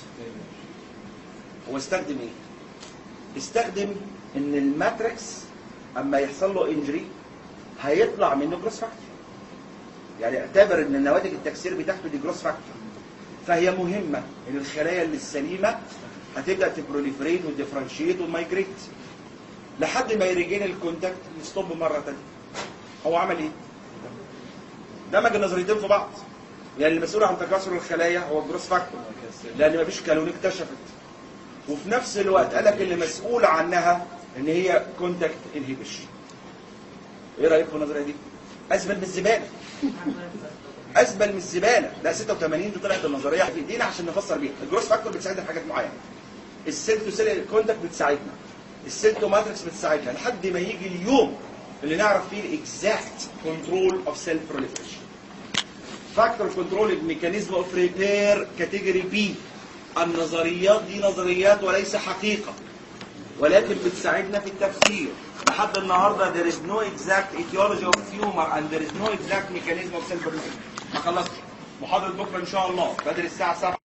[SPEAKER 2] هو استخدم ايه؟ استخدم ان الماتريكس اما يحصل له انجري هيطلع منه جروس فاكتور. يعني اعتبر ان نواتج التكسير بتاعته دي جروس فاكتور، فهي مهمه ان الخلايا اللي السليمه هتبدا تبروليفريت وديفرنشيت ومايجريت لحد ما يرجين الكونتاكت يستوب مره ثانيه. هو عمل ايه؟ دمج النظريتين في بعض. يعني المسؤول عن تكاثر الخلايا هو الجروس فاكتور، لان مفيش كالون اكتشفت، وفي نفس الوقت قال لك اللي مسؤول عنها ان هي كونتاكت انهيبيشن. ايه رايك في النظريه دي؟ ازبل من الزباله. ازبل من الزباله. لا 86 دي طلعت النظريه في ايدينا عشان نفسر بيها. الجروس فاكتور بتساعدنا في حاجات معينه. السيل تو سيل كونتاكت بتساعدنا. السيل تو ماتريكس بتساعدنا لحد ما يجي اليوم اللي نعرف فيه الاكزاكت كنترول اوف سيل بروليفريشن. فاكتور كنترول ميكانيزم اوف ريبير كاتيجوري بي. النظريات دي نظريات وليس حقيقه، ولكن بتساعدنا في التفسير. لحد النهارده there is no exact etiology of tumor and there is no exact mechanism of cell proliferation. ما خلصت. محاضره بكره ان شاء الله بدري الساعه 7.